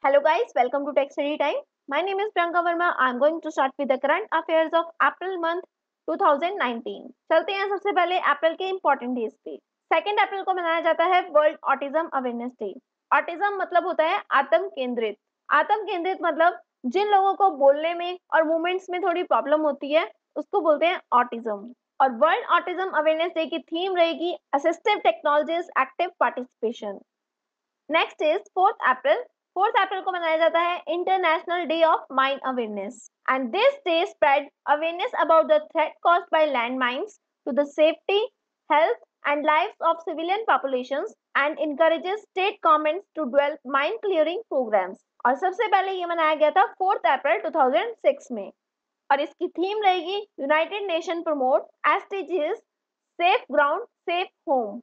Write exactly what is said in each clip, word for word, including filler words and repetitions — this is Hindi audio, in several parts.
Hello guys, welcome to Tech Study Time. My name is Priyanka Verma. I'm going to start with the current affairs of April month twenty nineteen. चलते हैं सबसे पहले अप्रैल के इम्पोर्टेंट डेज पे। सेकेंड अप्रैल को मनाया जाता है world autism awareness day. Autism मतलब होता है आत्म केंद्रित। आत्म केंद्रित मतलब जिन लोगों को बोलने में और मूवमेंट्स में थोड़ी प्रॉब्लम होती है उसको बोलते हैं ऑटिज्म। और वर्ल्ड ऑटिज्म अवेयरनेस डे की थीम रहेगी assistive technologies active participation. Next is fourth April. Fourth April को मनाया जाता है international day of mine awareness and this day spread awareness about the threat caused by land mines to the safety health and lives of civilian populations and encourages state governments to develop mine clearing programs. और सबसे पहले ये मनाया गया था fourth April two thousand six में और इसकी थीम रहेगी United Nation promote SDGs safe ground safe home.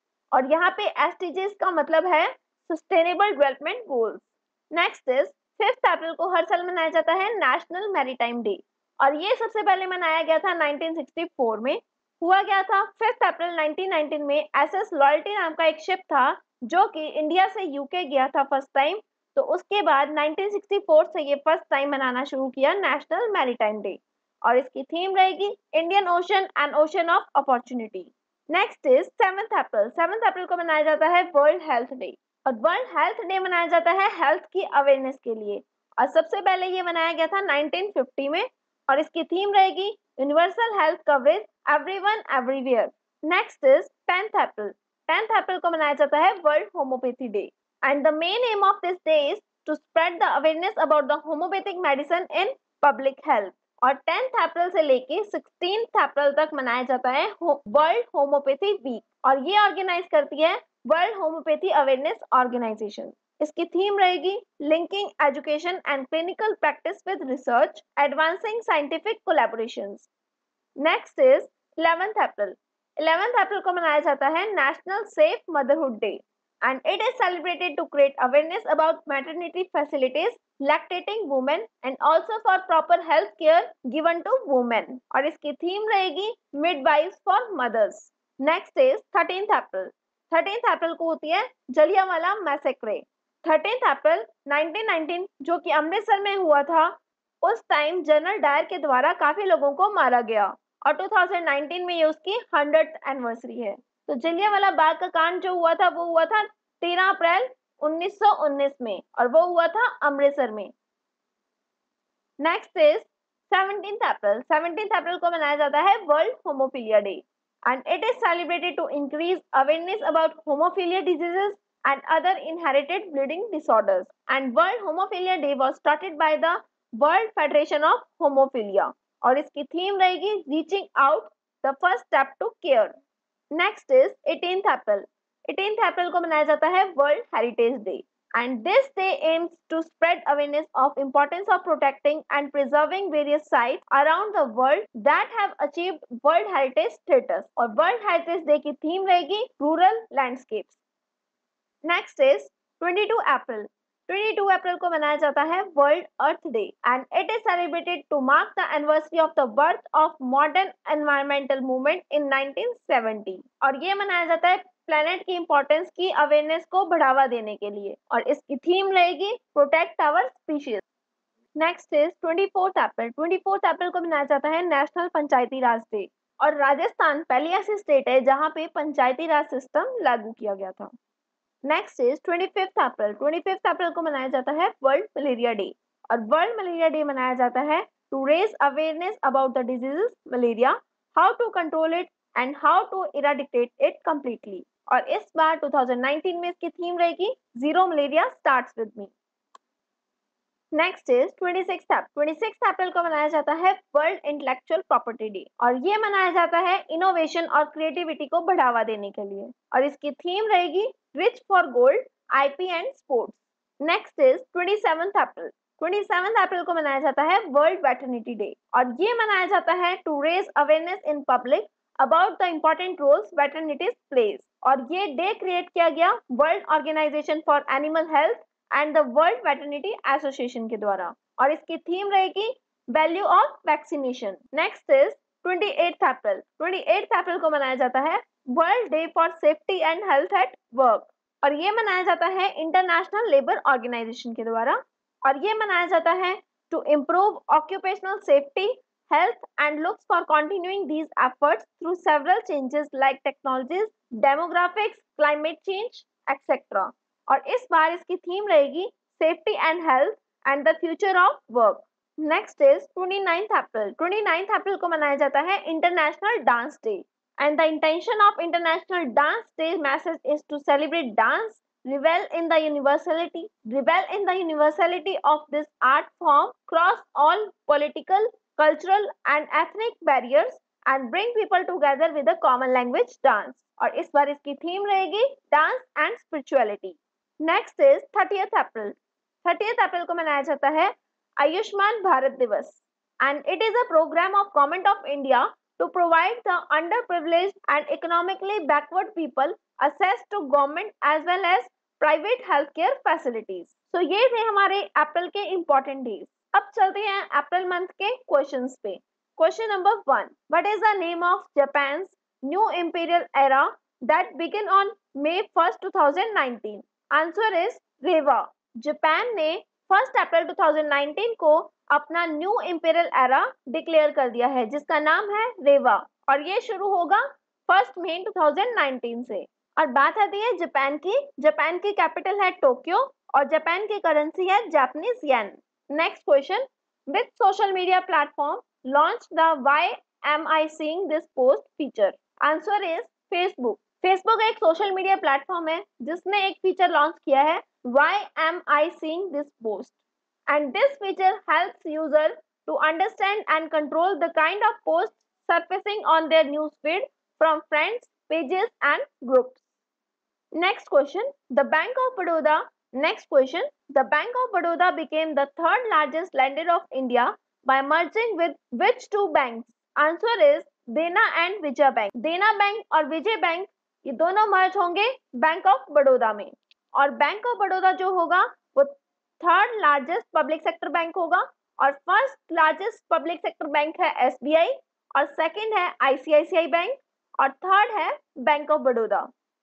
और यहाँ पे एसडीजीज का मतलब है sustainable development goals. Next is fifth April को हर साल मनाया जाता है नेशनल मैरीटाइम डे और ये सबसे पहले मनाया गया था नाइनटीन सिक्सटी फोर में। हुआ गया था फिफ्थ अप्रैल नाइनटीन नाइनटीन में एसएस लॉयल्टी नाम का एक शिप था जो कि इंडिया से यूके गया था फर्स्ट टाइम। तो उसके बाद नाइनटीन सिक्सटी फोर से ये फर्स्ट टाइम मनाना शुरू किया नेशनल मैरीटाइम डे और इसकी थीम रहेगी Indian Ocean and ocean of opportunity. Next is seventh April. Seventh April को मनाया जाता है वर्ल्ड हेल्थ डे और वर्ल्ड हेल्थ डे मनाया जाता है हेल्थ की अवेयरनेस के लिए और सबसे पहले ये मनाया गया था नाइनटीन फिफ्टी में और इसकी थीम रहेगी universal health coverage everyone everywhere. Next is tenth April. Tenth April को मनाया जाता है world homeopathy day and the main aim of this day is to spread the awareness about the homeopathic medicine in public health. और टेंथ अप्रैल से लेके सिक्सटीन्थ अप्रैल तक मनाया जाता है वर्ल्ड होम्योपैथी वीक और ये ऑर्गेनाइज करती है वर्ल्ड होम्योपैथी अवेयरनेस ऑर्गेनाइजेशन। इसकी थीम रहेगी linking education and clinical practice with research advancing scientific collaborations. Next is eleventh April. Eleventh April को मनाया जाता है national safe motherhood day and it is celebrated to create awareness about maternity facilities, lactating women and also for proper health care given to women और इसकी थीम रहेगी midwives for mothers। Next is thirteenth April. Thirteenth April को होती है Jallianwala massacre. Thirteenth April nineteen nineteen जो कि अमृतसर में हुआ था उस टाइम जनरल डायर के द्वारा काफी लोगों को मारा गया और टू थाउजेंड नाइनटीन में ये उसकी हंड्रेड एनिवर्सरी है। तो जलियांवाला बाग का कांड जो हुआ था वो हुआ था तेरह अप्रैल उन्नीस सौ उन्नीस में और वो हुआ था अमृतसर में। Next is seventeenth April. Seventeenth April को मनाया जाता है world haemophilia day and it is celebrated to increase awareness about haemophilia diseases and other inherited bleeding disorders and world homophilia day was started by the world federation of homophilia और इसकी थीम रहेगी reaching out the first step to care। Next is eighteenth April. Eighteenth April को मनाया जाता है world heritage day and this day aims to spread awareness of importance of protecting and preserving various sites around the world that have achieved world heritage status और world heritage day की थीम रहेगी rural landscapes। नेक्स्ट इज बाईस अप्रैल। बाईस अप्रैल को मनाया जाता है world earth day and it is celebrated to mark the anniversary of the birth of modern environmental movement in nineteen seventy और ये मनाया जाता है प्लेनेट की इंपॉर्टेंस की अवेयरनेस को बढ़ावा देने के लिए और इसकी थीम रहेगी protect our species. Next is twenty fourth April. Twenty fourth April को मनाया जाता है नेशनल पंचायती राज डे और राजस्थान पहली ऐसी स्टेट है जहाँ पे पंचायती राज सिस्टम लागू किया गया था। Next is twenty fifth April. Twenty fifth April को मनाया जाता है वर्ल्ड मलेरिया डे और वर्ल्ड मलेरिया डे मनाया जाता है to raise awareness about the disease malaria, how to control it and how to eradicate it completely और इस बार टू थाउजेंड नाइनटीन में इसकी थीम रहेगी zero malaria starts with me. Next is twenty sixth April. Twenty sixth April को मनाया जाता है वर्ल्ड इंटेलेक्चुअल प्रॉपर्टी डे और ये मनाया जाता है इनोवेशन और क्रिएटिविटी को बढ़ावा देने के लिए और इसकी थीम रहेगी reach for gold IP and sports. Next is twenty seventh April. Twenty seventh April को मनाया जाता है वर्ल्ड वेटरनिटी डे और ये मनाया जाता है to raise awareness in public about the important roles veterinaries plays और ये डे क्रिएट किया गया world organisation for animal health and the world veterinary association के द्वारा और इसकी थीम रहेगी value of vaccination. Next is twenty eighth April. Twenty eighth April को मनाया जाता है world day for safety and health at work और ये मनाया जाता है इंटरनेशनल लेबर ऑर्गेनाइजेशन के द्वारा। और ये मनाया जाता है to improve occupational safety, health, and looks for continuing these efforts through several changes like technologies, demographics, climate change, et cetera. और इस बार इसकी थीम रहेगी safety and health and the future of work. Next is twenty ninth April. Twenty ninth April को मनाया जाता है international dance day and the intention of international dance day message is to celebrate dance, revel in the universality revel in the universality of this art form cross all political, cultural and ethnic barriers and bring people together with a common language, dance। और इस बार इसकी थीम रहेगी dance and spirituality. Next is thirtieth April. Thirtieth April को मनाया जाता है Ayushman Bharat Diwas and it is a programme of government of India to provide the underprivileged and economically backward people access to government as well as private healthcare facilities। so ये थे हमारे अप्रैल के important days। अब चलते हैं अप्रैल मंथ के क्वेश्चंस पे। Question number one, what is the name of Japan's new imperial era that begin on May first two thousand nineteen? Answer is Reiwa. Japan ने first April two thousand nineteen को अपना न्यू इंपीरियल एरा डिक्लेयर कर दिया है जिसका नाम है रेवा और ये शुरू होगा first May two thousand nineteen से। और बात आती है जापान की। जापान की कैपिटल है टोक्यो और जापान की करेंसी है Japanese yen. Next question, which social media platform launch the why am I seeing this post feature? Answer is Facebook. Facebook एक सोशल मीडिया प्लेटफॉर्म है जिसने एक फीचर लॉन्च किया है why am I seeing this post and this feature helps user to understand and control the kind of posts surfacing on their newsfeed from friends, pages and groups. Next question, the Bank of Baroda. Next question, the Bank of Baroda became the third largest lender of India by merging with which two banks? Answer is Dena and Vijay Bank. Dena Bank और Vijay Bank ये दोनों मर्ज होंगे बैंक ऑफ बड़ौदा में और बैंक ऑफ बड़ौदा जो होगा वो third largest public sector bank होगा और first largest public sector bank है एसबीआई और सेकंड है आईसीआईसीआई बैंक और थर्ड है bank of Baroda.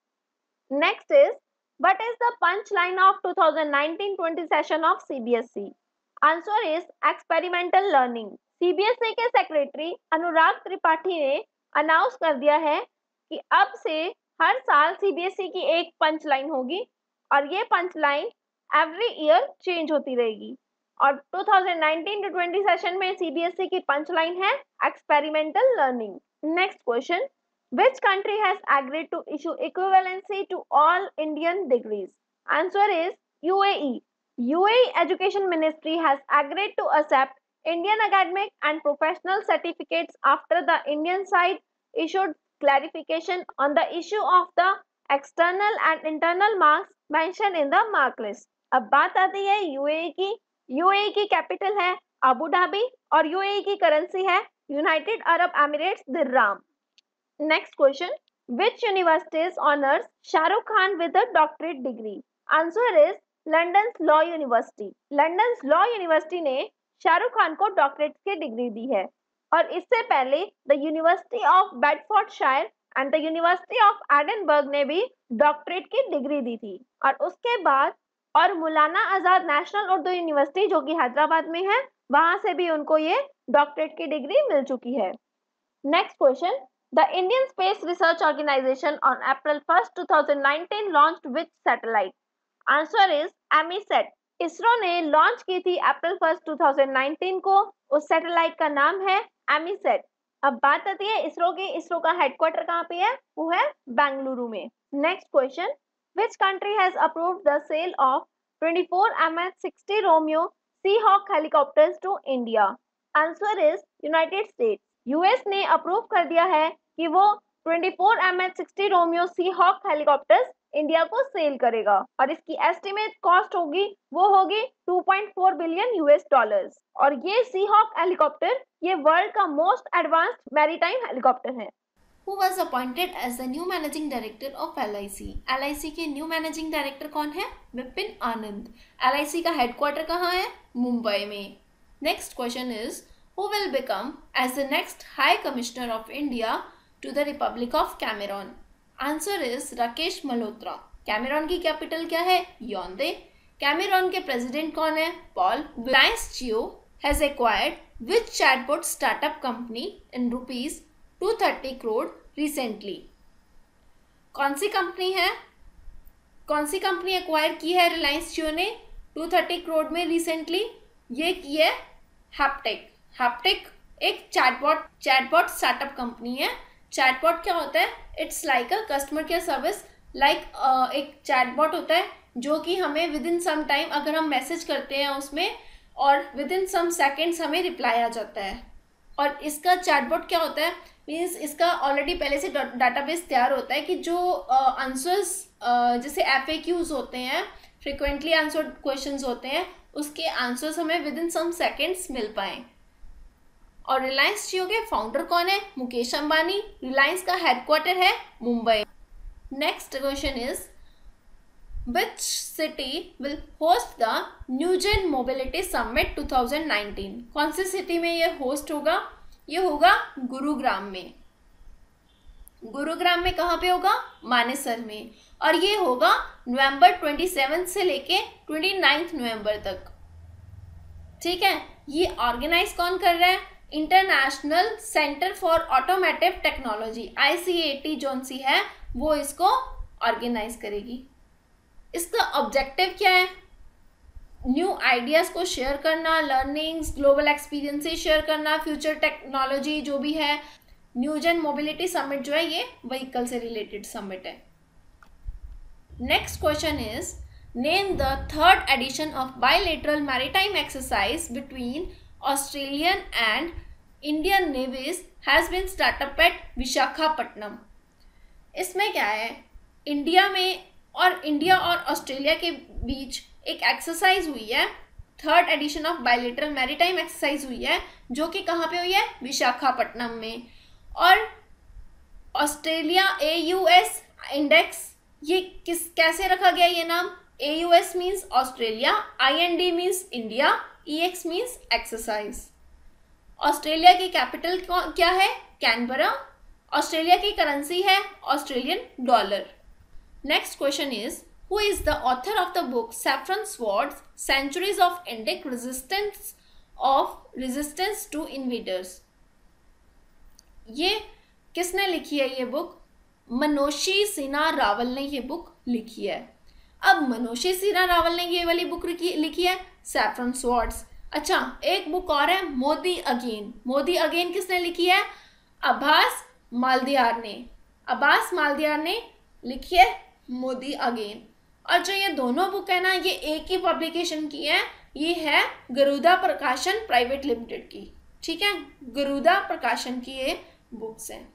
Next is what is the punch line of two thousand nineteen twenty session of CBSE? Answer is experimental learning. CBSE के सेक्रेटरी अनुराग त्रिपाठी ने अनाउंस कर दिया है कि अब से हर साल सीबीएसई की एक पंच लाइन होगी और ये punch line every year change होती रहेगी और two thousand nineteen to twenty session में सीबीएसई की पंच लाइन है experimental learning. Next question, which country has agreed to issue equivalency to all Indian degrees? Answer is U A E. U A E Education Ministry has agreed to accept Indian academic and professional certificates after the Indian side issued clarification on the issue of the external and internal marks mentioned in the mark list। अब बात आती है यूएई की। यूएई की कैपिटल है अबू धाबी और यूएई की करेंसी है United Arab Emirates dirham. Next question, which universities honours Shahrukh Khan with a doctorate degree? Answer is London law university. London law university ने शाहरुख खान को डॉक्टरेट की डिग्री दी है और इससे पहले the university of Bedfordshire and the university of Edinburgh ने भी डॉक्टरेट की डिग्री दी थी और उसके बाद और मौलाना आजाद नेशनल उर्दू यूनिवर्सिटी जो कि हैदराबाद में है वहां से भी उनको ये डॉक्टरेट की डिग्री मिल चुकी है। Next question, the Indian space research organisation on April first two thousand nineteen launched which satellite? Answer is EMISAT. ISRO ने लॉन्च की थी April first two thousand nineteen को। उस सैटेलाइट का नाम है एमीसेट। अब बात आती है इसरो की। इसरो का हेडक्वार्टर कहाँ पे है? वो है बेंगलुरु में। Next question, which country has approved the sale of twenty-four M H sixty Romeo Seahawk helicopters to India? Answer is United States. US ने अप्रूव कर दिया है कि वो twenty-four M H sixty Romeo Seahawk helicopters India को सेल करेगा और इसकी एस्टिमेट कॉस्ट होगी वो होगी two point four billion US dollars और ये सीहॉक हेलीकॉप्टर ये वर्ल्ड का मोस्ट एडवांस्ड मैरीटाइम हेलीकॉप्टर है। Who was appointed as the new managing director of L I C? L I C के न्यू मैनेजिंग डायरेक्टर कौन है? Vipin Anand. L I C का हेडक्वार्टर कहाँ है? मुंबई में। Next question is who will become as the next High Commissioner of India to the Republic of Cameroon? Answer is Rakesh Malhotra. Cameroon की कैपिटल क्या है? याओंडे। कैमेरॉन के प्रेसिडेंट कौन है? Paul. Reliance Jio has acquired which chatbot startup company in rupees two thirty crore recently? कौन सी कंपनी है, कौन सी कंपनी एक्वायर की है रिलायंस जियो ने टू थर्टी करोड़ में रिसेंटली? ये की है हैप्टिक। हैप्टिक एक चैटबॉट चैटबॉट स्टार्टअप कंपनी है। चैटबॉट क्या होता है? It's like a customer care service. Like एक चैटबॉट होता है जो कि हमें विद इन सम टाइम, अगर हम मैसेज करते हैं उसमें, और विद इन सम सेकेंड्स हमें रिप्लाई आ जाता है। और इसका चैटबॉट क्या होता है? मीन्स इसका ऑलरेडी पहले से डाटाबेस तैयार होता है कि जो आंसर्स uh, जैसे एफ ए क्यूज होते हैं, फ्रिक्वेंटली आंसर्ड क्वेश्चंस होते हैं, उसके आंसर्स हमें विद इन सम सेकेंड्स मिल पाए। और रिलायंस जियो के फाउंडर कौन है? मुकेश अंबानी। रिलायंस का हेडक्वार्टर है Mumbai. Next question is which city will host the newgen mobility summit two thousand nineteen? कौन सी सिटी में ये होस्ट होगा? ये होगा गुरुग्राम में। गुरुग्राम में कहाँ पे होगा? मानेसर में। और ये होगा नवंबर सत्ताईस से लेके उनतीस नवंबर तक। ठीक है, ये ऑर्गेनाइज कौन कर रहा है? International centre for automotive technology, I C A T zone C है, वो इसको ऑर्गेनाइज करेगी। इसका ऑब्जेक्टिव क्या है? न्यू आइडियाज को शेयर करना, लर्निंग्स, ग्लोबल एक्सपीरियंसेस शेयर करना, फ्यूचर टेक्नोलॉजी जो भी है। न्यूजेन मोबिलिटी समिट जो है ये व्हीकल से रिलेटेड समिट है। Next question is name the third edition of bilateral maritime exercise between Australian and Indian navies has been startup at Visakhapatnam. इसमें क्या है? इंडिया में और इंडिया और ऑस्ट्रेलिया के बीच एक एक्सरसाइज हुई है, third edition of bilateral maritime exercise हुई है, जो कि कहाँ पे हुई है? विशाखापट्टनम में। और Australia A U S index, ये किस कैसे रखा गया ये नाम? A U S means Australia, I N D means India, E X means exercise. Australia की कैपिटल क्या है? कैनबरा। ऑस्ट्रेलिया की करेंसी है Australian dollar. Next question is who is the author of the book saffron swords centuries of Indic resistance of resistance to invaders? ये किसने लिखी है ये बुक? मनोशी सिन्हा रावल ने ये बुक लिखी है। अब मनोशी सिन्हा रावल ने ये वाली बुक लिखी है सैफरन स्वॉर्ड्स। अच्छा, एक बुक और है मोदी अगेन। मोदी अगेन किसने लिखी है? अब्बास मालदियार ने। अब्बास मालदियार ने लिखी है मोदी अगेन। और जो ये दोनों बुक है ना, ये एक ही पब्लिकेशन की है, ये है गरुदा प्रकाशन प्राइवेट लिमिटेड की। ठीक है, गरुदा प्रकाशन की ये बुक्स हैं।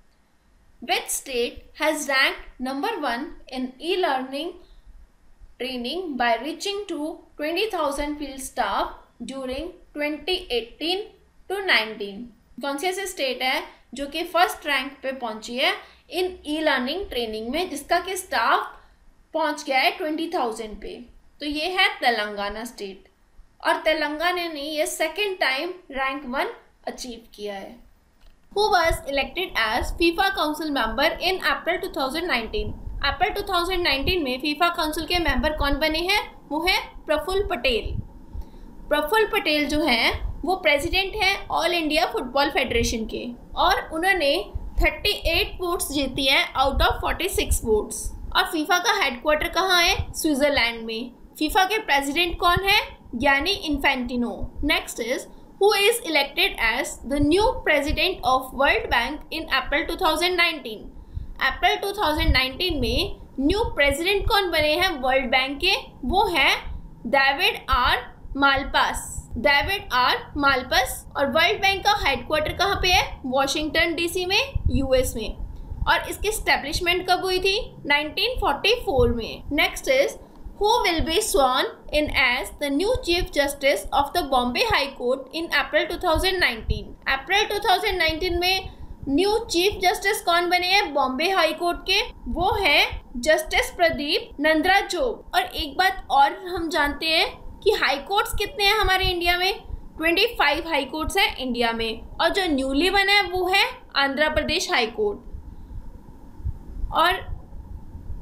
Which state has ranked number one in e-learning training by reaching to twenty thousand field staff during twenty eighteen to nineteen? कौन सी ऐसी स्टेट है जो कि फर्स्ट रैंक पे पहुंची है इन ई लर्निंग ट्रेनिंग में, जिसका कि स्टाफ पहुंच गया है ट्वेंटी थाउजेंड पे? तो ये है तेलंगाना स्टेट। और तेलंगाना ने ये second time rank one achieve किया है। Who was elected as FIFA Council member in April twenty nineteen? April twenty nineteen में FIFA काउंसिल के मेंबर कौन बने हैं? वो है प्रफुल्ल पटेल। प्रफुल्ल पटेल जो हैं वो प्रेसिडेंट हैं ऑल इंडिया फुटबॉल फेडरेशन के, और उन्होंने अड़तीस वोट्स जीती हैं आउट ऑफ छियालीस वोट्स। और फीफा का हेडक्वार्टर कहाँ है? स्विट्जरलैंड में। फीफा के प्रेसिडेंट कौन है? Gianni Infantino. Next is who is elected as the new president of World Bank in April twenty nineteen? April twenty nineteen में न्यू प्रेसिडेंट कौन बने हैं वर्ल्ड बैंक के? वो है David R Malpass. David R Malpass. और वर्ल्ड बैंक का हेडक्वार्टर कहाँ पे है? वॉशिंगटन डीसी में, यूएस में। और इसकी स्टैब्लिशमेंट कब हुई थी? नाइनटीन फोर्टी फोर में। Next is who will be sworn in as the new Chief Justice of the Bombay High Court in April twenty nineteen? April twenty nineteen में न्यू चीफ जस्टिस कौन बने हैं बॉम्बे हाई कोर्ट के? वो है जस्टिस प्रदीप नंद्राजोग। और एक बात और हम जानते हैं कि हाई कोर्ट्स कितने हैं हमारे इंडिया में? पच्चीस हाई कोर्ट्स हैं इंडिया में। और जो न्यूली बना है वो है आंध्र प्रदेश हाई कोर्ट। और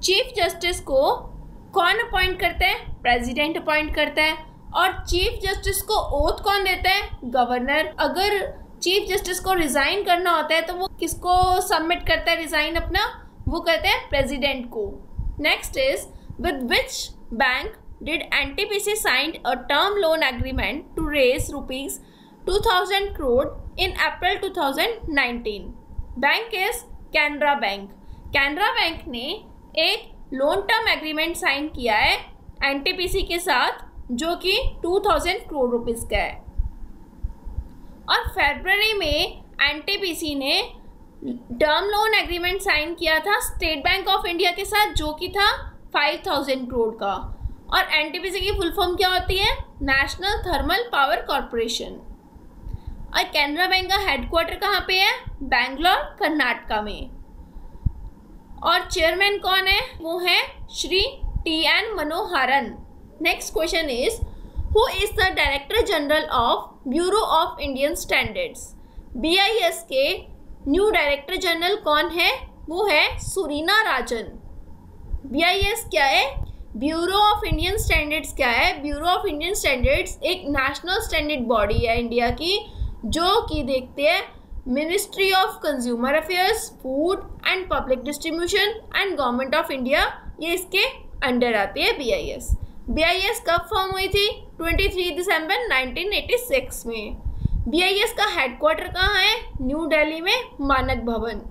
चीफ जस्टिस को कौन अपॉइंट करता है? प्रेसिडेंट अपॉइंट करता है। और चीफ जस्टिस को ओथ कौन देता है? गवर्नर। अगर चीफ जस्टिस को रिजाइन करना होता है तो वो किसको सबमिट करता है रिजाइन अपना? वो कहते हैं प्रेसिडेंट को। Next is with which bank did NTPC signed a term loan agreement to raise rupees two thousand crore in April two thousand nineteen? Bank is Canara bank. Canara bank ने एक लोन टर्म एग्रीमेंट साइन किया है एनटीपीसी के साथ जो कि टू थाउजेंड करोड़ रुपीस का है। और फरवरी में एनटीपीसी ने टर्म लोन एग्रीमेंट साइन किया था स्टेट बैंक ऑफ इंडिया के साथ जो कि था फाइव थाउजेंड करोड़ का। और एनटीपीसी की फुल फॉर्म क्या होती है? National thermal power corporation. और कैनरा बैंक का हेडक्वार्टर कहाँ पे है? बैंगलोर, कर्नाटका में। और चेयरमैन कौन है? वो है Shri T N Manoharan. Next question is who is the director general of bureau of Indian standards? BIS के न्यू डायरेक्टर जनरल कौन है? वो है सुरीना राजन। बीआईएस क्या है? ब्यूरो ऑफ इंडियन स्टैंडर्ड्स क्या है? ब्यूरो ऑफ इंडियन स्टैंडर्ड्स एक नेशनल स्टैंडर्ड बॉडी है इंडिया की जो कि देखते हैं ministry of consumer affairs, food and public distribution and government of India, ये इसके अंडर आती है बीआईएस। बीआईएस कब फॉर्म हुई थी? तेईस दिसंबर नाइनटीन एटी सिक्स में। बीआईएस का हेडक्वार्टर कहाँ है? न्यू दिल्ली में, Manak Bhavan.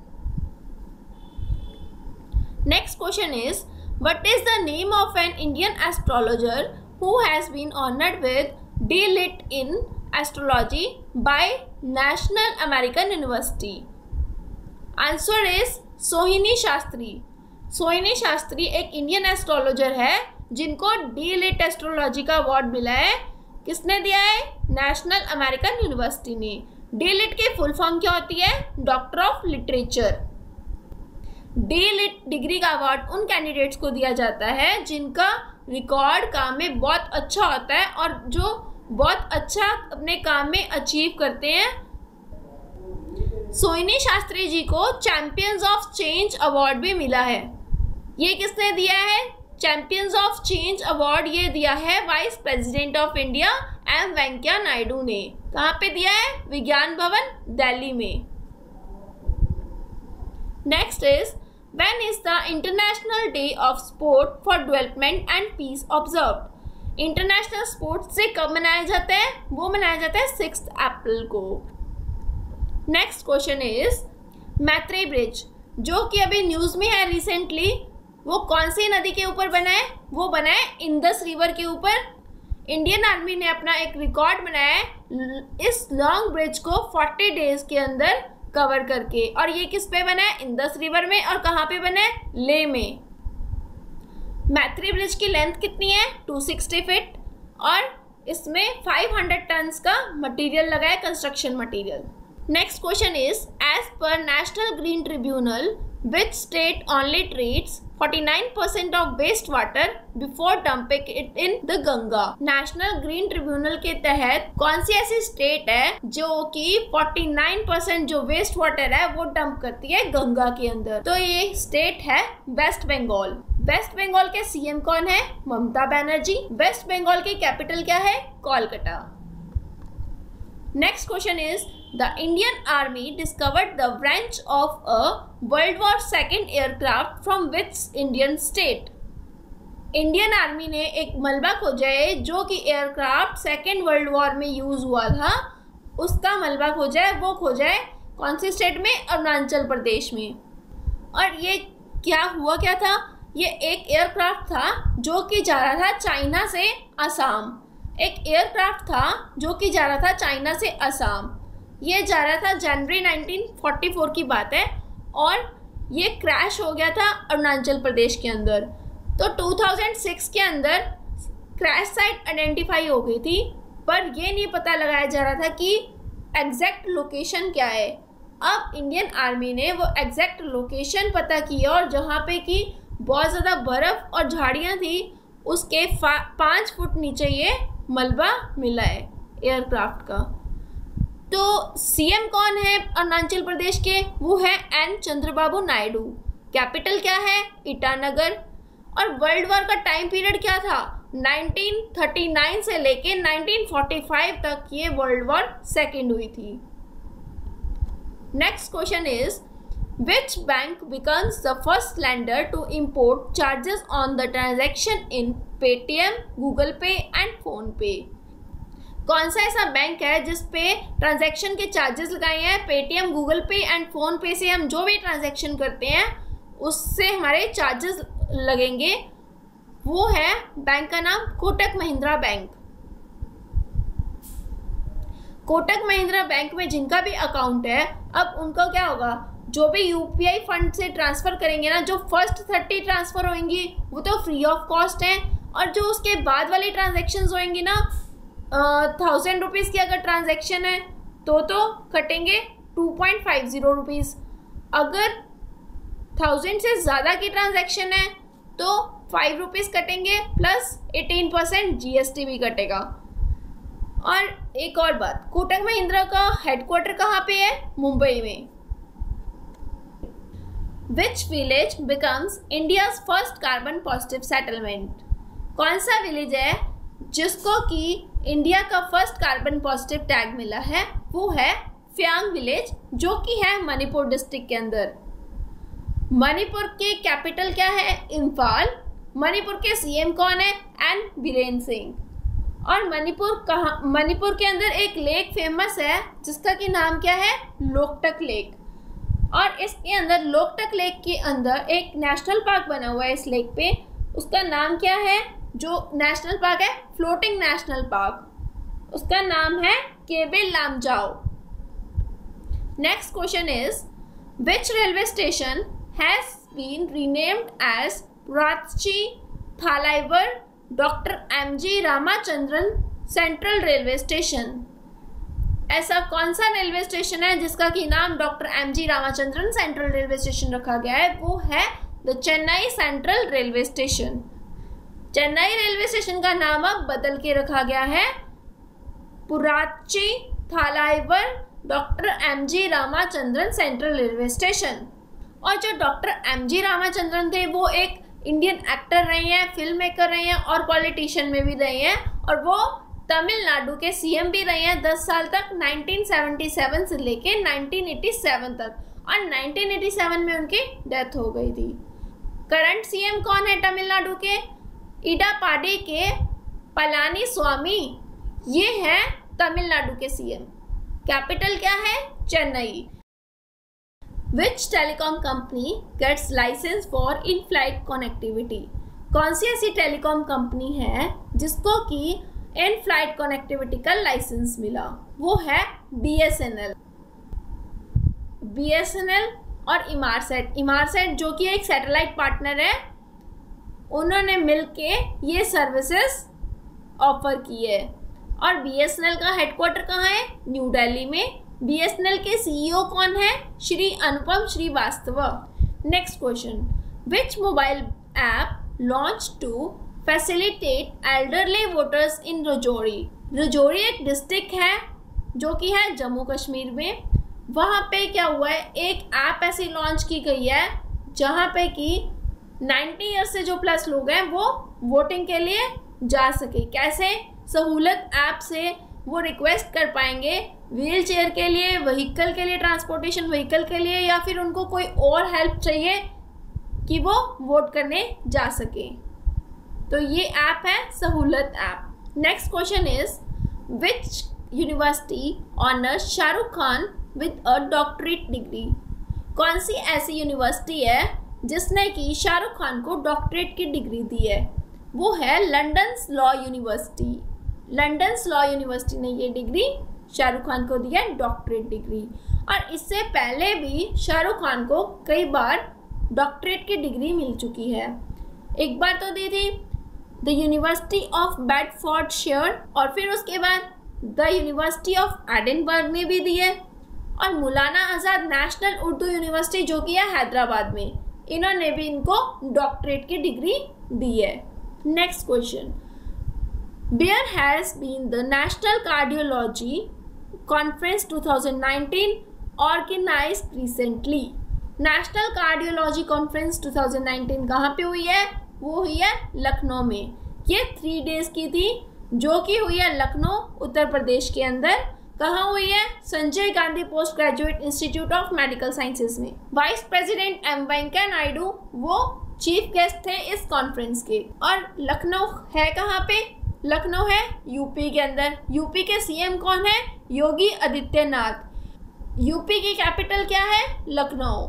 Next question is what is the name of an Indian astrologer who has been honoured with D Lit in astrology by national American university? Answer is Sohini Shastri. Sohini Shastri एक इंडियन एस्ट्रोलॉजर है जिनको डी लिट एस्ट्रोलॉजी का अवार्ड मिला है। किसने दिया है? नेशनल अमेरिकन यूनिवर्सिटी ने। डी लिट की फुल फॉर्म क्या होती है? Doctor of literature. D Lit degree का अवार्ड उन कैंडिडेट्स को दिया जाता है जिनका रिकॉर्ड काम में बहुत अच्छा होता है और जो बहुत अच्छा अपने काम में अचीव करते हैं। सोहिनी शास्त्री जी को चैंपियंस ऑफ चेंज अवार्ड भी मिला है। ये किसने दिया है? चैंपियंस ऑफ चेंज अवार्ड ये दिया है vice president of India M Venkaiah Naidu ने। कहाँ पे दिया है? विज्ञान भवन, दिल्ली में। Next is when is the international day of sport for development and peace observed? International sports day कब मनाया जाता है? वो मनाया जाता है सिक्स अप्रैल को। Next question is Maitri bridge जो कि अभी न्यूज में है रिसेंटली, वो कौन सी नदी के ऊपर बना है? वो बना है इंडस रिवर के ऊपर। इंडियन आर्मी ने अपना एक रिकॉर्ड बनाया है इस लॉन्ग ब्रिज को फोर्टी डेज के अंदर कवर करके। और ये किस पे बना है? इंडस रिवर में। और कहाँ पे बना है? लेह में। मैत्री ब्रिज की लेंथ कितनी है? टू सिक्सटी फीट और इसमें फाइव हंड्रेड टन्स का मटेरियल लगा है, construction material. Next question is as per national green tribunal which state only treats forty nine percent of waste water before dumping it in the Ganga? National green tribunal के तहत कौन सी ऐसी स्टेट है जो कि फोर्टी नाइन परसेंट जो वेस्ट वाटर है वो डंप करती है गंगा के अंदर? तो ये स्टेट है वेस्ट बंगाल। वेस्ट बंगाल के सीएम कौन है? ममता बनर्जी। वेस्ट बंगाल की कैपिटल क्या है? Kolkata. Next question is the Indian army discovered the wrench of a World War Second aircraft from which Indian state? Indian army ने एक मलबा खोजा है जो कि एयरक्राफ्ट सेकेंड वर्ल्ड वॉर में यूज हुआ था, उसका मलबा खोजा है। वो खोजा है कौन सी स्टेट में? अरुणाचल प्रदेश में। और ये क्या हुआ क्या था? ये एक एयरक्राफ्ट था जो कि जा रहा था चाइना से असम। एक एयरक्राफ्ट था जो कि जा रहा था चाइना से असम। ये जा रहा था जनवरी नाइनटीन फोर्टी फोर की बात है और ये क्रैश हो गया था अरुणाचल प्रदेश के अंदर। तो टू थाउजेंड सिक्स के अंदर क्रैश साइट आइडेंटिफाई हो गई थी, पर ये नहीं पता लगाया जा रहा था कि एग्जैक्ट लोकेशन क्या है। अब इंडियन आर्मी ने वो एग्जैक्ट लोकेशन पता की और जहाँ पे कि बहुत ज़्यादा बर्फ़ और झाड़ियाँ थी उसके पाँच फुट नीचे ये मलबा मिला है एयरक्राफ्ट का। तो सीएम कौन है अरुणाचल प्रदेश के? वो है एन चंद्रबाबू नायडू। कैपिटल क्या है, ईटानगर। और वर्ल्ड वॉर का टाइम पीरियड क्या था, नाइनटीन थर्टी नाइन से लेके नाइनटीन फोर्टी फाइव तक ये वर्ल्ड वॉर सेकेंड हुई थी। Next question is Which bank becomes the first lender to import charges on the transaction in Paytm, Google Pay and Phone Pay? कौन सा ऐसा बैंक है जिस पे ट्रांजैक्शन के चार्जेस लगाए हैं, Paytm, Google pay and PhonePe से हम जो भी ट्रांजैक्शन करते हैं उससे हमारे चार्जेस लगेंगे? वो है बैंक का नाम कोटक महिंद्रा बैंक। कोटक महिंद्रा बैंक में जिनका भी अकाउंट है, अब उनका क्या होगा, जो भी यूपीआई फंड से ट्रांसफर करेंगे ना, जो फर्स्ट थर्टी ट्रांसफर होंगी वो तो फ्री ऑफ कॉस्ट है, और जो उसके बाद वाली ट्रांजेक्शन होंगी ना, थाउजेंड रुपीज़ की अगर ट्रांजेक्शन है तो तो कटेंगे two point five zero rupees. अगर थाउजेंड से ज़्यादा की ट्रांजेक्शन है तो फाइव रुपीज़ कटेंगे प्लस एटीन परसेंट जीएसटी भी कटेगा। और एक और बात, कोटक महिंद्रा का हेडक्वार्टर कहाँ पे है, मुंबई में। Which village becomes India's first carbon positive settlement? कौन सा विलेज है जिसको कि इंडिया का फर्स्ट कार्बन पॉजिटिव टैग मिला है? वो है फ्यांग विलेज, जो कि है मणिपुर डिस्ट्रिक्ट के अंदर। मणिपुर के कैपिटल क्या है, इम्फाल। मणिपुर के सीएम कौन है, एन बीरेन सिंह। और मणिपुर कहाँ, मणिपुर के अंदर एक लेक फेमस है जिसका कि नाम क्या है, लोकटक लेक। और इसके अंदर लोकटक लेक के अंदर एक नेशनल पार्क बना हुआ है इस लेक पे, उसका नाम क्या है, जो नेशनल पार्क है, फ्लोटिंग नेशनल पार्क, उसका नाम है Keibul Lamjao. Next question is which railway station has been renamed as Puratchi Thalaivar doctor M G Ramachandran central railway station? ऐसा कौन सा रेलवे स्टेशन है जिसका कि नाम doctor M G Ramachandran central railway station रखा गया है? वो है the Chennai central railway station. Chennai railway station का नाम अब बदल के रखा गया है Puratchi Thalaivar doctor M G Ramachandran central railway station. और जो डॉक्टर एम जी रामाचंद्रन थे वो एक इंडियन एक्टर रहे हैं, फिल्म मेकर रहे हैं और पॉलिटिशियन में भी रहे हैं, और वो तमिलनाडु के सीएम भी रहे हैं दस साल तक, नाइनटीन सेवेंटी सेवन से लेके नाइनटीन एटी सेवन तक, और नाइनटीन एटी सेवन में उनकी डेथ हो गई थी। करंट सीएम कौन है तमिलनाडु के, इडापाडी के पलानी स्वामी, ये है तमिलनाडु के सीएम। कैपिटल क्या है, Chennai. Which telecom company gets licence for in flight connectivity? कौन सी ऐसी टेलीकॉम कंपनी है जिसको कि इन फ्लाइट कनेक्टिविटी का लाइसेंस मिला? वो है बीएसएनएल। बीएसएनएल और इमारसेट, इमारसेट जो कि एक सैटेलाइट पार्टनर है, उन्होंने मिलके ये सर्विसेज ऑफर की है। और बीएसएनएल का हेडक्वार्टर कहाँ है, न्यू दिल्ली में। बीएसएनएल के सीईओ कौन है, Shri Anupam Srivastava. Next question, which mobile app launch to facilitate elderly voters in Rajouri? Rajouri एक डिस्ट्रिक्ट है जो कि है जम्मू कश्मीर में। वहाँ पे क्या हुआ है, एक ऐप ऐसी लॉन्च की गई है जहाँ पे कि नाइन्टी ईयर्स से जो प्लस लोग हैं वो वोटिंग के लिए जा सके। कैसे, सहूलत ऐप से वो रिक्वेस्ट कर पाएंगे व्हील चेयर के लिए, व्हीकल के लिए, ट्रांसपोर्टेशन व्हीकल के लिए, या फिर उनको कोई और हेल्प चाहिए कि वो वोट करने जा सके। तो ये ऐप है Sahulat app. Next question is which university honours Shahrukh Khan with a doctorate degree? कौन सी ऐसी यूनिवर्सिटी है जिसने कि शाहरुख खान को डॉक्टरेट की डिग्री दी है? वो है London law university. London law university ने ये डिग्री शाहरुख खान को दी है, डॉक्टरेट डिग्री। और इससे पहले भी शाहरुख खान को कई बार डॉक्टरेट की डिग्री मिल चुकी है। एक बार तो दी थी द यूनिवर्सिटी ऑफ बेडफोर्डशायर, और फिर उसके बाद द यूनिवर्सिटी ऑफ एडिनबर्ग ने भी दी है, और मौलाना आज़ाद नेशनल उर्दू यूनिवर्सिटी जो कि है हैदराबाद में, इन्होंने भी इनको डॉक्टरेट की डिग्री दी है। Next question, where has been the national cardiology conference two thousand nineteen organised recently? National cardiology conference two thousand nineteen कहाँ पे हुई है? वो हुई है लखनऊ में। ये थ्री डेज की थी, जो कि हुई है लखनऊ उत्तर प्रदेश के अंदर। कहाँ हुई है? Sanjay Gandhi post graduate institute of medical sciences में। Vice president M Venkaiah Naidu वो चीफ गेस्ट थे इस कॉन्फ्रेंस के। और लखनऊ है कहाँ पे? लखनऊ है यूपी के अंदर। यूपी के सीएम कौन है? योगी आदित्यनाथ। यूपी की कैपिटल क्या है? Lucknow.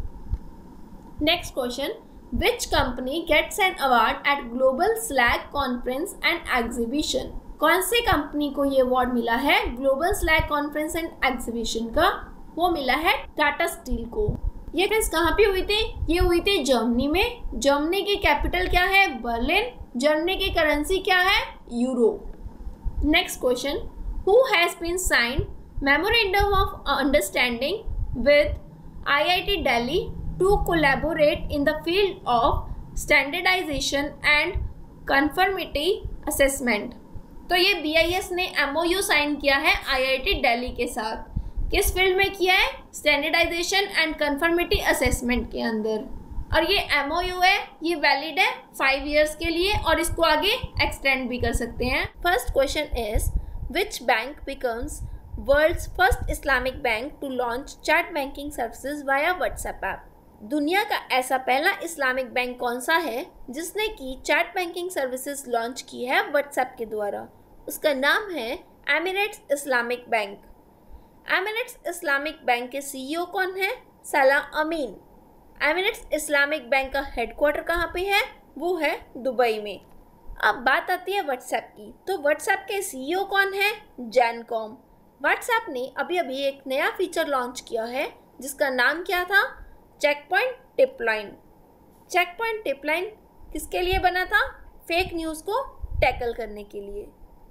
Next question, which company gets an award at global slag conference and exhibition? कौन सी कंपनी को ये अवार्ड मिला है global slag conference and exhibition का? वो मिला है टाटा स्टील को। ये फ्रेंड्स कहाँ पे हुई थी? ये हुई थी जर्मनी में। जर्मनी की कैपिटल क्या है? बर्लिन। जर्मनी की करेंसी क्या है? Euro. Next question, who has been signed memorandum of understanding with IIT Delhi to collaborate in the field of standardisation and conformity assessment? तो ये बी आई एस ने एमओयू साइन किया है आईआईटी दिल्ली के साथ। किस फील्ड में किया है? स्टैंडर्डाइजेशन एंड कन्फर्मिटी असेसमेंट के अंदर। और ये एमओयू है, ये वैलिड है फाइव इयर्स के लिए और इसको आगे एक्सटेंड भी कर सकते हैं। First question is, which bank becomes world's first Islamic bank to launch chat banking services via WhatsApp app? दुनिया का ऐसा पहला इस्लामिक बैंक कौन सा है जिसने की चैट बैंकिंग सर्विसेज लॉन्च की है व्हाट्सएप के द्वारा? उसका नाम है Emirates Islamic bank. Emirates Islamic bank के सीईओ कौन है? Salah Amin. Emirates Islamic bank का हेडक्वार्टर कहाँ पे है? वो है दुबई में। अब बात आती है व्हाट्सएप की, तो व्हाट्सएप के सीईओ कौन है? जैनकॉम। व्हाट्सएप ने अभी अभी एक नया फीचर लॉन्च किया है जिसका नाम क्या था? Checkpoint tip line. Checkpoint tip line किसके लिए बना था? फेक न्यूज़ को टैकल करने के लिए।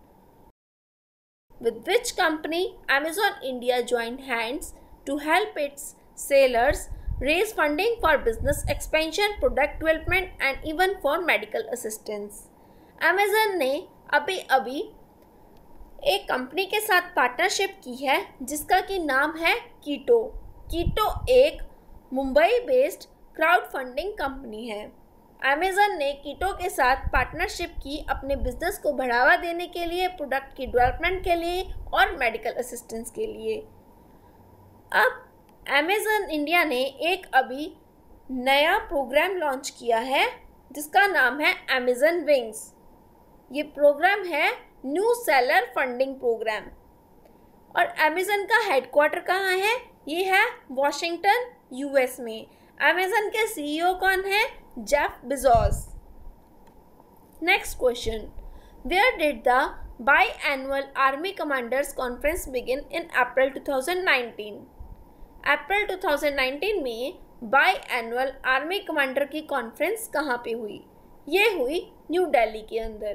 With which company Amazon India joined hands to help its sellers raise funding for business expansion, product development and even for medical assistance? Amazon ने अभी अभी एक कंपनी के साथ पार्टनरशिप की है जिसका कि नाम है कीटो। कीटो एक Mumbai based crowdfunding company है। अमेज़न ने कीटो के साथ पार्टनरशिप की अपने बिजनेस को बढ़ावा देने के लिए, प्रोडक्ट की डेवलपमेंट के लिए और मेडिकल असिस्टेंस के लिए। अब अमेज़न इंडिया ने एक अभी नया प्रोग्राम लॉन्च किया है जिसका नाम है अमेज़न विंग्स। ये प्रोग्राम है न्यू सेलर फंडिंग प्रोग्राम। और अमेज़न का हेडक्वार्टर कहाँ है? ये है वॉशिंगटन यूएस में। अमेज़न के सीईओ कौन है? Jeff Bezos. Next question, where did the biannual army commanders conference begin in April two thousand nineteen? April two thousand nineteen में बाई-एनुअल आर्मी कमांडर की कॉन्फ्रेंस कहाँ पे हुई? ये हुई न्यू दिल्ली के अंदर।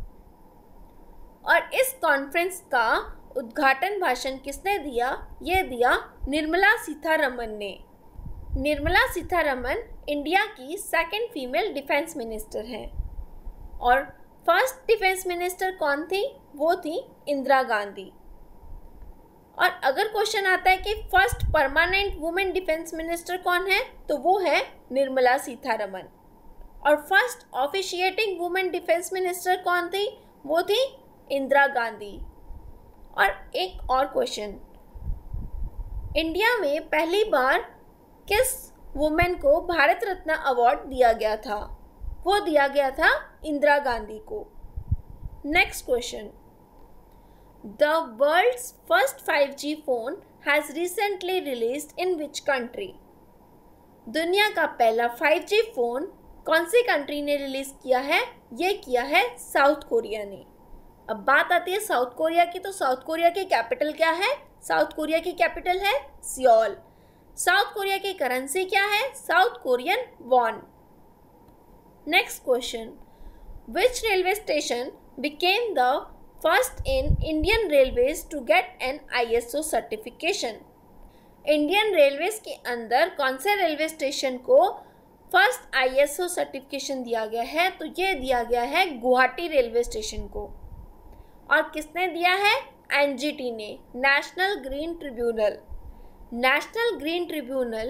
और इस कॉन्फ्रेंस का उद्घाटन भाषण किसने दिया? ये दिया निर्मला सीतारमन ने। निर्मला सीतारमन इंडिया की सेकंड फीमेल डिफेंस मिनिस्टर हैं। और फर्स्ट डिफेंस मिनिस्टर कौन थी? वो थी इंदिरा गांधी। और अगर क्वेश्चन आता है कि first permanent women defence minister कौन है, तो वो है निर्मला सीतारमन। और first officiating women defence minister कौन थी? वो थी इंदिरा गांधी। और एक और क्वेश्चन, इंडिया में पहली बार किस वुमेन को भारत रत्न अवार्ड दिया गया था? वो दिया गया था इंदिरा गांधी को। Next question, the world's first five G phone has recently released in which country? दुनिया का पहला फाइव जी फोन कौन सी कंट्री ने रिलीज किया है? ये किया है साउथ कोरिया ने। अब बात आती है साउथ कोरिया की, तो साउथ कोरिया की कैपिटल क्या है? साउथ कोरिया की कैपिटल है सियोल। साउथ कोरिया की करेंसी क्या है? South Korean won. Next question, which railway station became the first in Indian railways to get an I S O certification? Indian railways के अंदर कौन से रेलवे स्टेशन को first I S O certification दिया गया है? तो ये दिया गया है गुवाहाटी रेलवे स्टेशन को। और किसने दिया है? एन जी टी ने, national green tribunal. National green tribunal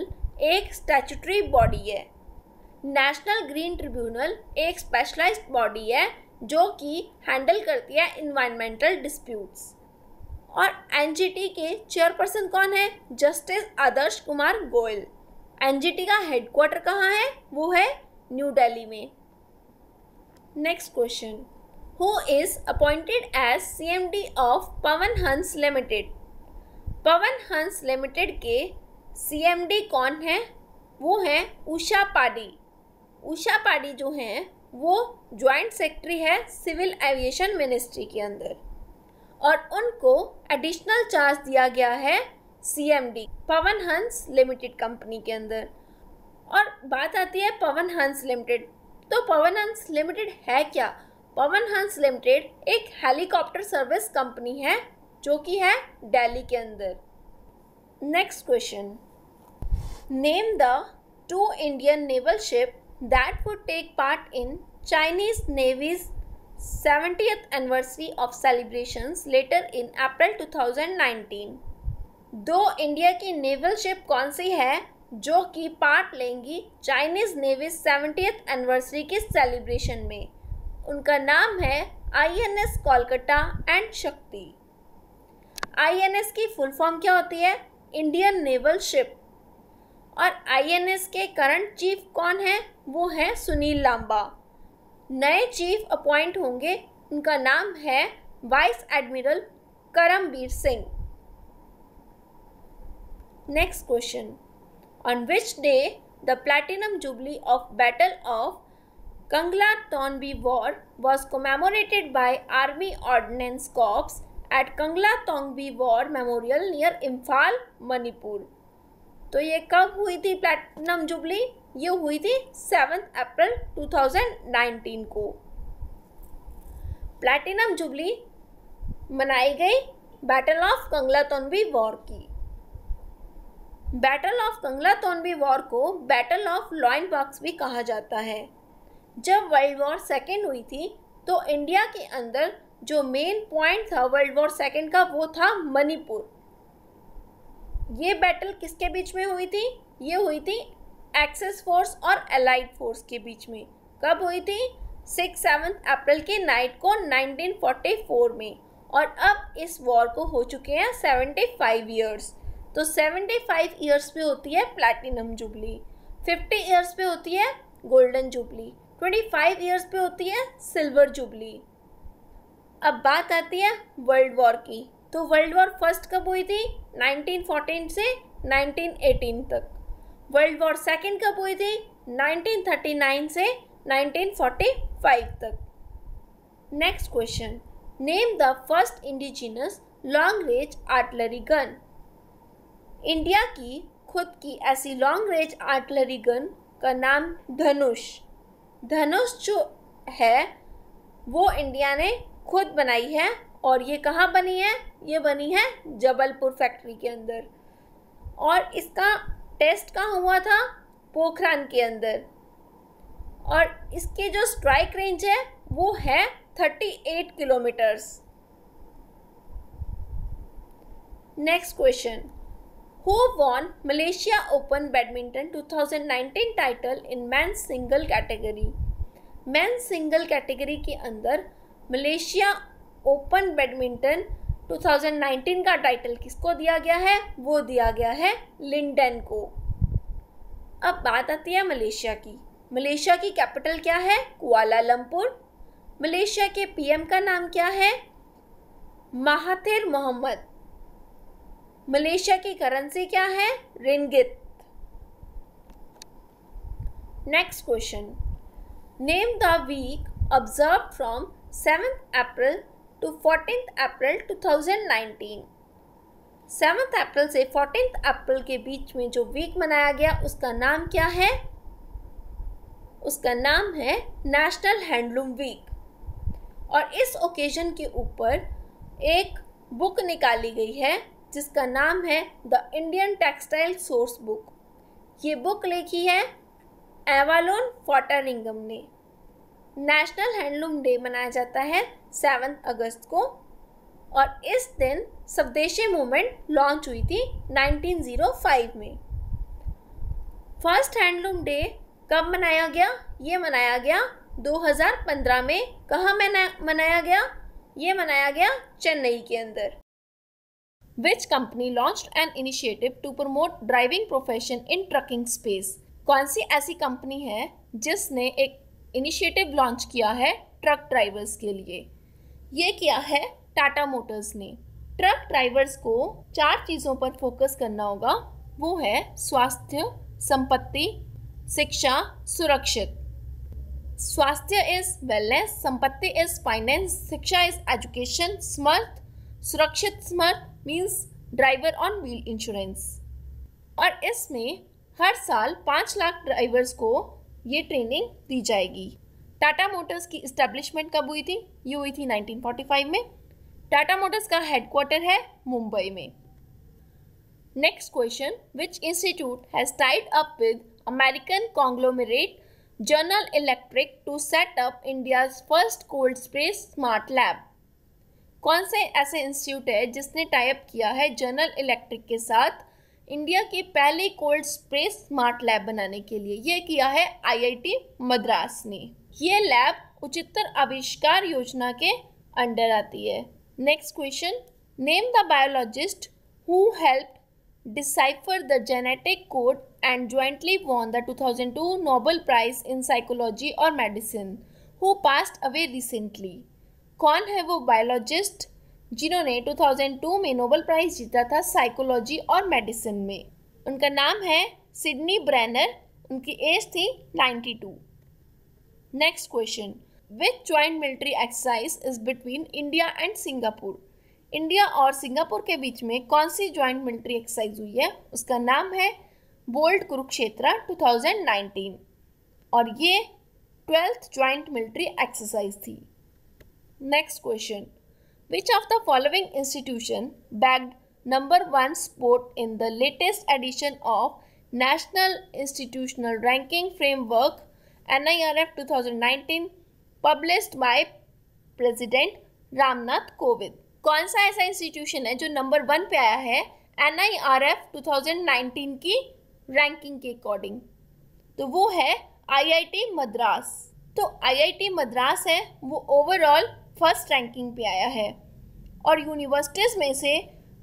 एक स्टैट्यूटरी बॉडी है। नेशनल ग्रीन ट्रिब्यूनल एक स्पेशलाइज्ड बॉडी है जो कि हैंडल करती है इन्वायरमेंटल डिस्प्यूट्स। और एनजीटी के चेयरपर्सन कौन है? जस्टिस आदर्श कुमार गोयल। एनजीटी का हेडक्वार्टर कहाँ है? वो है न्यू दिल्ली में। Next question, who is appointed as CMD of Pawan Hans limited? Pawan Hans limited के सीएमडी कौन है? वो है उषा पाडी। उषा पाडी जो हैं वो ज्वाइंट सेक्रेटरी है सिविल एविएशन मिनिस्ट्री के अंदर, और उनको एडिशनल चार्ज दिया गया है सीएमडी पवन हंस लिमिटेड कंपनी के अंदर। और बात आती है पवन हंस लिमिटेड, तो पवन हंस लिमिटेड है क्या? पवन हंस लिमिटेड एक हेलीकॉप्टर सर्विस कंपनी है जो कि है दिल्ली के अंदर। Next question, name the two Indian naval ship that would take part in Chinese navy's seventieth anniversary of celebrations later in April two thousand nineteen। दो इंडिया की नेवल शिप कौन सी है जो कि पार्ट लेंगी चाइनीज नेवी सेवेंटियथ एनिवर्सरी के सेलिब्रेशन में? उनका नाम है INS Kolkata and Shakti. INS की फुल फॉर्म क्या होती है? Indian naval ship. और आईएनएस के करंट चीफ कौन है? वो है सुनील लांबा। नए चीफ अपॉइंट होंगे, उनका नाम है vice admiral Karambir Singh. Next question, on which day the platinum jubilee of battle of Kangla Tongbi war was commemorated by army ordnance corps at Kangla Tongbi war memorial near Imphal, Manipur. तो ये कब हुई थी प्लैटिनम जुबली? ये हुई थी seventh April two thousand nineteen को। प्लैटिनम जुबली मनाई गई battle of Kangla Tongbi war की। Battle of Kangla Tongbi war को बैटल ऑफ लॉइनबॉक्स भी कहा जाता है। जब वर्ल्ड वॉर सेकेंड हुई थी तो इंडिया के अंदर जो मेन पॉइंट था वर्ल्ड वॉर सेकेंड का वो था मणिपुर। ये बैटल किसके बीच में हुई थी? ये हुई थी एक्सेस फोर्स और एलाइड फोर्स के बीच में। कब हुई थी? सिक्स सेवन्थ अप्रैल के नाइट को नाइनटीन फोर्टी फोर में। और अब इस वॉर को हो चुके हैं सेवेंटी फाइव ईयर्स। तो सेवेंटी फाइव ईयर्स पे होती है प्लैटिनम जुबली, फिफ्टी ईयर्स पे होती है golden jubilee, twenty five years पे होती है सिल्वर जुबली। अब बात आती है वर्ल्ड वॉर की। तो वर्ल्ड वॉर फर्स्ट कब हुई थी? नाइनटीन फोर्टीन से नाइनटीन एटीन तक। वर्ल्ड वॉर सेकेंड कब हुई थी? नाइनटीन थर्टी नाइन से नाइनटीन फोर्टी फाइव तक। Next question, name the first indigenous long range artillery gun. India की खुद की ऐसी लॉन्ग रेंज आर्टिलरी गन का नाम धनुष। धनुष जो है वो इंडिया ने खुद बनाई है, और ये कहाँ बनी है? ये बनी है जबलपुर फैक्ट्री के अंदर। और इसका टेस्ट कहाँ हुआ था? पोखरान के अंदर। और इसके जो स्ट्राइक रेंज है वो है thirty eight kilometres. Next question, who won Malaysia open badminton two thousand nineteen title in men's single category? Men's single category के अंदर Malaysia open badminton two thousand nineteen का टाइटल किसको दिया गया है? वो दिया गया है लिंडन को। अब बात आती है मलेशिया की। मलेशिया की कैपिटल क्या है? कुआलालंपुर। मलेशिया के पीएम का नाम क्या है? Mahathir Mohamad. मलेशिया की करेंसी क्या है? Ringgit. Next question, name the week observe from seventh April to fourteenth April two thousand nineteen. Seventh April से फोर्टीन्थ अप्रैल के बीच में जो वीक मनाया गया उसका नाम क्या है? उसका नाम है नेशनल हैंडलूम वीक। और इस ओकेजन के ऊपर एक बुक निकाली गई है जिसका नाम है the Indian textile source book. ये बुक लिखी है एवालोन फोर्टरिंगम ने। नेशनल हैंडलूम डे मनाया जाता है सेवन्थ अगस्त को, और इस दिन स्वदेशी मूवमेंट लॉन्च हुई थी नाइनटीन ओ फाइव में। फर्स्ट हैंडलूम डे कब मनाया गया? ये मनाया गया दो हज़ार पंद्रह में। कहाँ मनाया गया? ये मनाया गया चेन्नई के अंदर। Which company launched an initiative to promote driving profession in trucking space? कौन सी ऐसी कंपनी है जिसने एक इनिशिएटिव लॉन्च किया है ट्रक ड्राइवर्स के लिए? ये किया है टाटा मोटर्स ने। ट्रक ड्राइवर्स को चार चीज़ों पर फोकस करना होगा, वो है स्वास्थ्य, संपत्ति, Shiksha, Surakshit. Swasthya is wellness, Sampatti is finance, Shiksha is education, Samarth, Surakshit Samarth means driver on wheel insurance. और इसमें हर साल पाँच लाख ड्राइवर्स को ये ट्रेनिंग दी जाएगी। टाटा मोटर्स की इस्टेब्लिशमेंट कब हुई थी? ये हुई थी नाइनटीन फोर्टी फाइव में। टाटा मोटर्स का हेडक्वार्टर है मुंबई में। Next question, which institute has tied up with American conglomerate general electric to set up India's first cold space smart lab? कौन से ऐसे इंस्टीट्यूट है जिसने टाई अप किया है जनरल इलेक्ट्रिक के साथ इंडिया के पहले कोल्ड स्पेस स्मार्ट लैब बनाने के लिए? ये किया है आईआईटी मद्रास ने। ये लैब उच्चतर आविष्कार योजना के अंडर आती है। Next question, name the biologist who helped decipher the genetic code and jointly won the two thousand two Nobel prize in psychology और medicine who passed away recently? कौन है वो बायोलॉजिस्ट जिन्होंने दो हज़ार दो में नोबेल प्राइज जीता था साइकोलॉजी और मेडिसिन में? उनका नाम है सिडनी ब्रेनर। उनकी एज थी बानवे। Next question, which joint military exercise is between India and Singapore? India और सिंगापुर के बीच में कौन सी जॉइंट मिलिट्री एक्सरसाइज हुई है? उसका नाम है बोल्ड कुरुक्षेत्र दो हज़ार उन्नीस और ये ट्वेल्थ जॉइंट मिलिट्री एक्सरसाइज थी। Next question, which of the following institution bagged number one spot in the latest edition of National Institutional Ranking Framework N I R F twenty nineteen published by President Ramnath Kovind? कौन सा ऐसा इंस्टीट्यूशन है जो नंबर वन पे आया है N I R F twenty nineteen की रैंकिंग के अकॉर्डिंग? तो वो है आई आई टी मद्रास। तो आई आई टी मद्रास है वो ओवरऑल फर्स्ट रैंकिंग पे आया है। और यूनिवर्सिटीज़ में से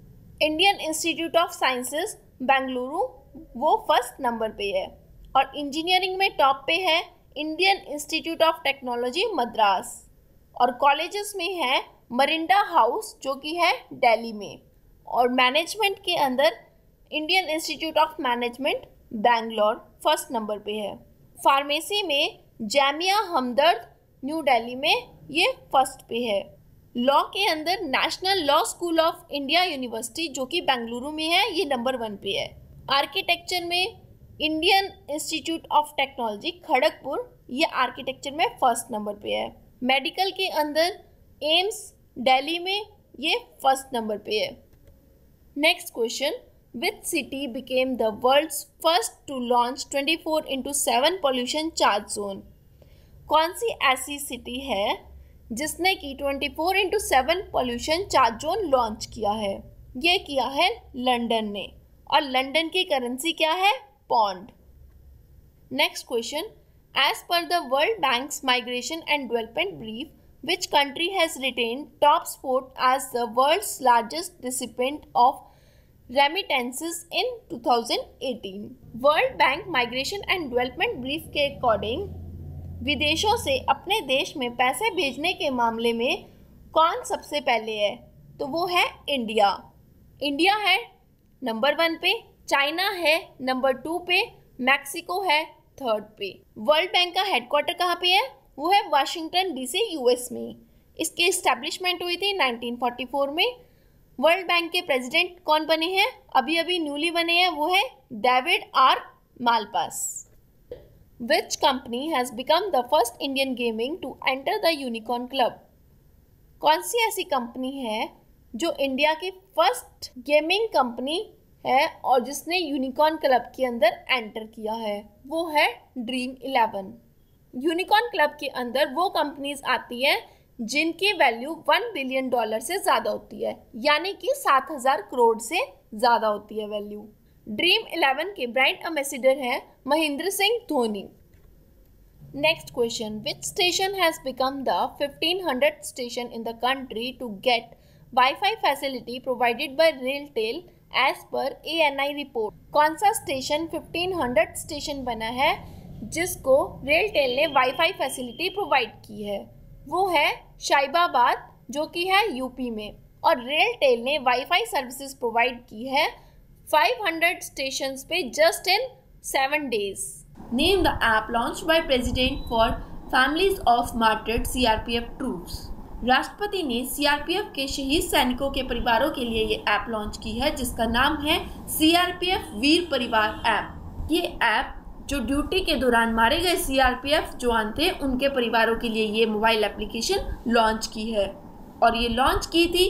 Indian institute of sciences Bengaluru वो फर्स्ट नंबर पे है। और इंजीनियरिंग में टॉप पे है Indian institute of technology Madras. और कॉलेजेस में है मरिंडा हाउस जो कि है दिल्ली में। और मैनेजमेंट के अंदर Indian institute of management Bangalore first number पे है। फार्मेसी में जामिया हमदर्द न्यू दिल्ली में ये फर्स्ट पे है। लॉ के अंदर national law school of India university जो कि बेंगलुरु में है ये नंबर वन पे है। आर्किटेक्चर में Indian institute of technology Kharagpur ये आर्किटेक्चर में फर्स्ट नंबर पे है। मेडिकल के अंदर एम्स दिल्ली में ये फर्स्ट नंबर पे है। Next question, which city became the world's first to launch twenty four into seven pollution charge zone? कौन सी ऐसी सिटी है जिसने कि twenty four into seven pollution charge zone launch किया है? ये किया है लंदन ने। और लंदन की करेंसी क्या है? Pound. Next question, as per the World Bank's migration and development brief which country has retained top spot as the world's largest recipient of remittances in two thousand eighteen? World Bank migration and development brief के अकॉर्डिंग विदेशों से अपने देश में पैसे भेजने के मामले में कौन सबसे पहले है? तो वो है इंडिया। इंडिया है नंबर वन पे, चाइना है नंबर टू पे, मैक्सिको है थर्ड पे। वर्ल्ड बैंक का हेडक्वार्टर कहाँ पे है? वो है वाशिंगटन डीसी यूएस में। इसकी इस्टेब्लिशमेंट हुई थी नाइनटीन फोर्टी फोर में। वर्ल्ड बैंक के प्रेसिडेंट कौन बने हैं? अभी अभी न्यूली बने हैं, वो है David R Malpass. Which company has become the first Indian gaming to enter the unicorn club? कौन सी ऐसी कंपनी है जो इंडिया की फर्स्ट गेमिंग कंपनी है और जिसने यूनिकॉर्न क्लब के अंदर एंटर किया है? वो है ड्रीम इलेवन। यूनिकॉर्न क्लब के अंदर वो कंपनीज आती हैं जिनकी वैल्यू वन बिलियन डॉलर से ज़्यादा होती है, यानी कि सात हज़ार करोड़ से ज़्यादा होती है वैल्यू। ड्रीम इलेवन के ब्रांड एम्बेसडर हैं Mahendra Singh Dhoni. Next question, which station has become the fifteen hundred station in the country to get wifi facility provided by RailTel as per A N I report. कौन सा स्टेशन फिफ्टीन हंड्रेड स्टेशन बना है जिसको रेलटेल ने वाईफाई फैसिलिटी प्रोवाइड की है? वो है शाहिबाबाद, जो कि है यूपी में, और रेलटेल ने वाईफाई सर्विसेज प्रोवाइड की है फाइव हंड्रेड स्टेशंस पे just in seven days. Name the app launched by president for families of martyred CRPF troops. राष्ट्रपति ने सीआरपीएफ के शहीद सैनिकों के परिवारों के लिए ये ऐप लॉन्च की है जिसका नाम है सीआरपीएफ वीर परिवार ऐप। ये ऐप जो ड्यूटी के दौरान मारे गए सीआरपीएफ जवान थे उनके परिवारों के लिए ये मोबाइल एप्लीकेशन लॉन्च की है, और ये लॉन्च की थी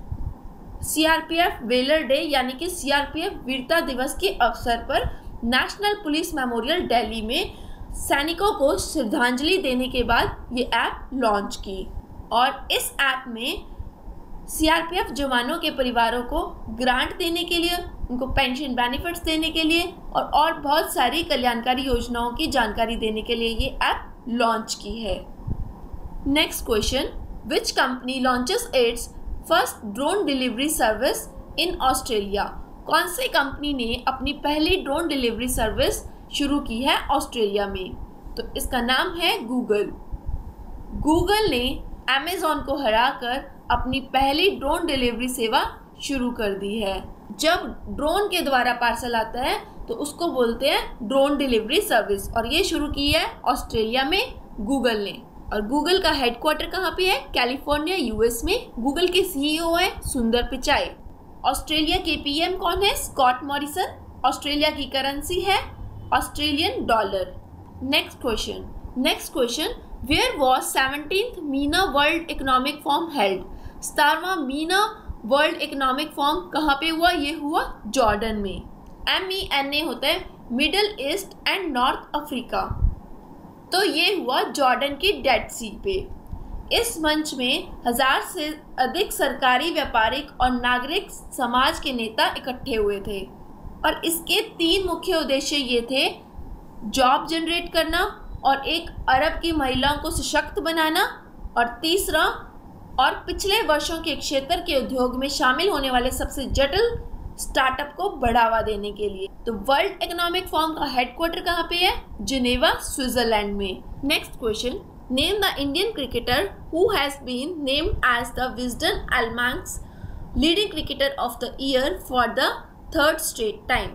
सीआरपीएफ वेलर डे यानी कि सीआरपीएफ वीरता दिवस के अवसर पर नेशनल पुलिस मेमोरियल दिल्ली में सैनिकों को श्रद्धांजलि देने के बाद ये ऐप लॉन्च की। और इस ऐप में सीआरपीएफ जवानों के परिवारों को ग्रांट देने के लिए, उनको पेंशन बेनिफिट्स देने के लिए और और बहुत सारी कल्याणकारी योजनाओं की जानकारी देने के लिए ये ऐप लॉन्च की है। Next question, which company launches its first drone delivery service in Australia. कौन सी कंपनी ने अपनी पहली ड्रोन डिलीवरी सर्विस शुरू की है ऑस्ट्रेलिया में? तो इसका नाम है गूगल। गूगल ने अमेज़न को हराकर अपनी पहली ड्रोन डिलीवरी सेवा शुरू कर दी है। जब ड्रोन के द्वारा पार्सल आता है तो उसको बोलते हैं ड्रोन डिलीवरी सर्विस, और ये शुरू की है ऑस्ट्रेलिया में गूगल ने। और गूगल का हेडक्वार्टर कहाँ पे है? कैलिफोर्निया यूएस में। गूगल के सीईओ है सुंदर पिचाई। ऑस्ट्रेलिया के पीएम कौन है? Scott Morrison. ऑस्ट्रेलिया की करेंसी है Australian dollar. Next question next question where was seventeenth MENA World Economic Forum held. सतारवां मीना वर्ल्ड इकोनॉमिक फोरम कहाँ पे हुआ? ये हुआ जॉर्डन में। एम ई एन ए होता है Middle East and North Africa, तो ये हुआ जॉर्डन की डेड सी पे। इस मंच में हजार से अधिक सरकारी, व्यापारिक और नागरिक समाज के नेता इकट्ठे हुए थे, और इसके तीन मुख्य उद्देश्य ये थे: जॉब जनरेट करना, और एक अरब की महिलाओं को सशक्त बनाना, और तीसरा और पिछले वर्षों के क्षेत्र के उद्योग में शामिल होने वाले सबसे जटिल स्टार्टअप को बढ़ावा देने के लिए। तो वर्ल्ड इकोनॉमिक फोरम का हेडक्वार्टर कहाँ पे है? जिनेवा, स्विट्जरलैंड में। Next question, name the Indian cricketer who has been named as the Wisden Almanack's leading cricketer of the year for the third straight time.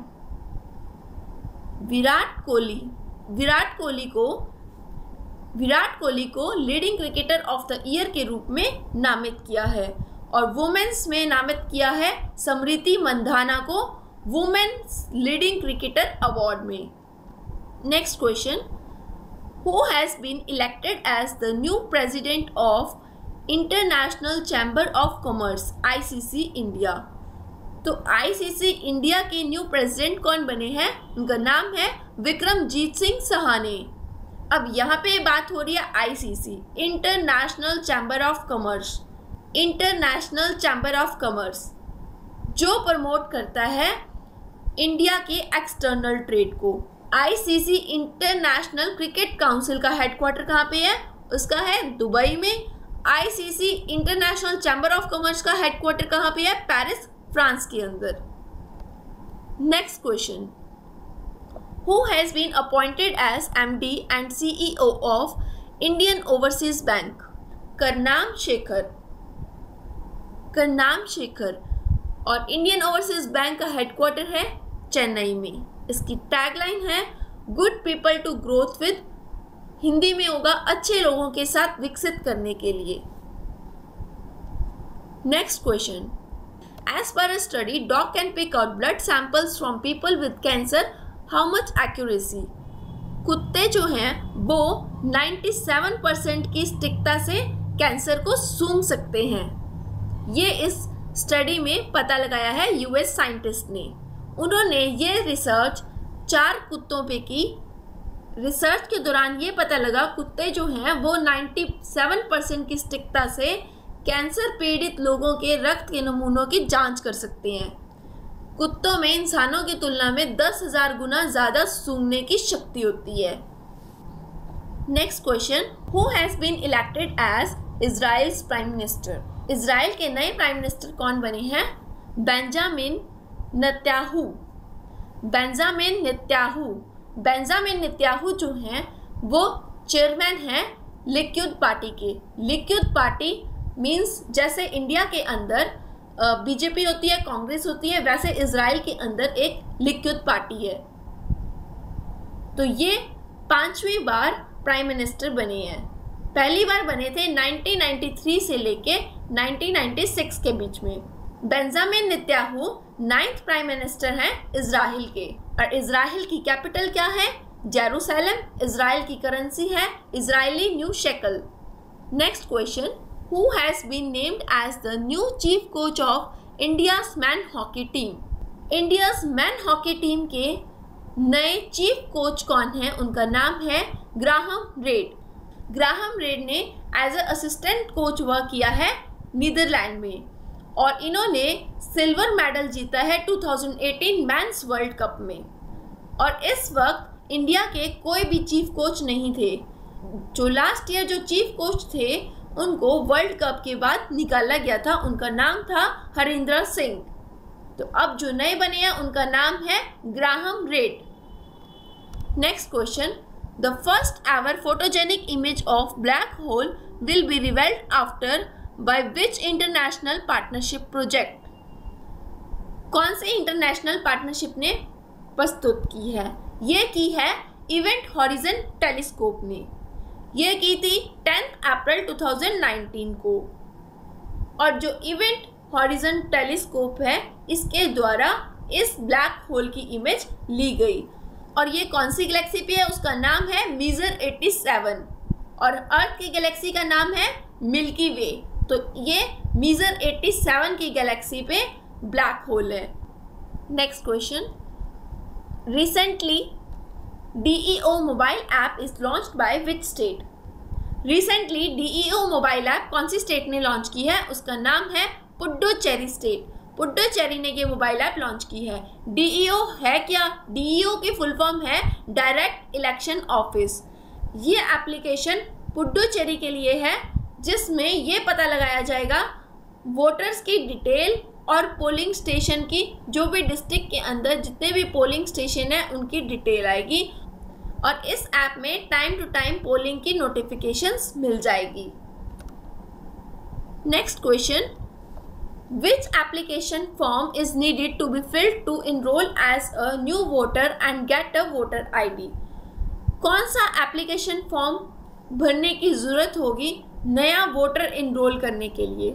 Virat Kohli Virat Kohli को विराट कोहली को leading cricketer of the year के रूप में नामित किया है, और वुमेन्स में नामित किया है स्मृति मंधाना को वुमेन्स लीडिंग क्रिकेटर अवार्ड में। Next question, who has been elected as the new president of International Chamber of Commerce ICC India. तो आईसीसी इंडिया के न्यू प्रेसिडेंट कौन बने हैं? उनका नाम है विक्रमजीत सिंह सहाने। अब यहाँ पे बात हो रही है ICC, International Chamber of Commerce. International Chamber of Commerce जो प्रमोट करता है इंडिया के एक्सटर्नल ट्रेड को। आईसीसी इंटरनेशनल क्रिकेट काउंसिल का हेडक्वार्टर कहाँ पे है? उसका है दुबई में। ICC International Chamber of Commerce का हेडक्वार्टर कहाँ पे है? पेरिस, फ्रांस के अंदर। Next question, who has been appointed as MD and CEO of Indian Overseas Bank? Karnam Shekar Karnam Shekar और इंडियन ओवरसीज बैंक का हेडक्वार्टर है चेन्नई में। इसकी टैगलाइन है good people to growth with, Hindi में होगा अच्छे लोगों के साथ विकसित करने के लिए। Next question, as per a study dog can pick out blood samples from people with cancer, how much accuracy? कुत्ते जो हैं वो सत्तानवे परसेंट की सटीकता से कैंसर को सूंघ सकते हैं। ये इस स्टडी में पता लगाया है यूएस साइंटिस्ट ने। उन्होंने ये रिसर्च चार कुत्तों पे की। रिसर्च के दौरान ये पता लगा कुत्ते जो हैं वो सत्तानवे परसेंट की सटीकता से कैंसर पीड़ित लोगों के रक्त के नमूनों की जांच कर सकते हैं। कुत्तों में इंसानों की तुलना में दस हजार गुना ज्यादा सूंघने की शक्ति होती है। Next question, who has been elected as Israel's prime minister? Israel के नए प्राइम मिनिस्टर कौन बने हैं? Benjamin Netanyahu. Benjamin Netanyahu Benjamin Netanyahu जो हैं वो चेयरमैन हैं लिक्विड पार्टी के। लिक्विड पार्टी मींस जैसे इंडिया के अंदर बीजेपी होती है, कांग्रेस होती है, वैसे इजराइल के अंदर एक लिक्विड पार्टी है। तो ये पांचवी बार प्राइम मिनिस्टर बने हैं। पहली बार बने थे नाइनटीन नाइंटी थ्री से लेके नाइनटीन नाइंटी सिक्स के बीच में। Benjamin Netanyahu ninth prime minister हैं इजराइल के। और इजराइल की कैपिटल क्या है? जेरूसलम। इजराइल की करेंसी है Israeli new shekel. Next question, who has been named as the new chief coach of India's man hockey team? India's man hockey team के नए चीफ कोच कौन है? उनका नाम है ग्राहम रेड। ग्राहम रेड ने as a assistant coach work किया है नीदरलैंड में और इन्होंने सिल्वर मेडल जीता है two thousand eighteen men's World Cup में। और इस वक्त इंडिया के कोई भी चीफ कोच नहीं थे। जो लास्ट ईयर जो चीफ कोच थे उनको वर्ल्ड कप के बाद निकाला गया था, उनका नाम था हरिंदर सिंह। तो अब जो नए बने हैं उनका नाम है Graham Reid. Next question, the first ever photogenic image of black hole will be revealed after by which international partnership project? कौन से इंटरनेशनल पार्टनरशिप ने प्रस्तुत की है? ये की है इवेंट हॉरिजन टेलीस्कोप ने। ये की थी tenth April two thousand nineteen को। और जो इवेंट हॉरिजन टेलीस्कोप है इसके द्वारा इस ब्लैक होल की इमेज ली गई। और ये कौन सी गैलेक्सी पे है? उसका नाम है मीजर एटी सेवन। और अर्थ की गैलेक्सी का नाम है मिल्की वे। तो ये मीजर एटी सेवन की गैलेक्सी पे ब्लैक होल है। Next question, recently DEO mobile app is launched by which state? Recently DEO mobile app कौन सी स्टेट ने लॉन्च की है? उसका नाम है पुडुचेरी स्टेट। पुडुचेरी ने ये मोबाइल ऐप लॉन्च की है। डीईओ है क्या? डीईओ की फुल फॉर्म है डायरेक्ट इलेक्शन ऑफिस। ये एप्लीकेशन पुडुचेरी के लिए है जिसमें ये पता लगाया जाएगा वोटर्स की डिटेल और पोलिंग स्टेशन की, जो भी डिस्ट्रिक्ट के अंदर जितने भी पोलिंग स्टेशन है उनकी डिटेल आएगी। और इस ऐप में टाइम टू टाइम पोलिंग की नोटिफिकेशंस मिल जाएगी। Next question, which application form is needed to be filled to enroll as a new voter and get a voter ID? कौन सा एप्लीकेशन फॉर्म भरने की जरूरत होगी नया वोटर इनरोल करने के लिए?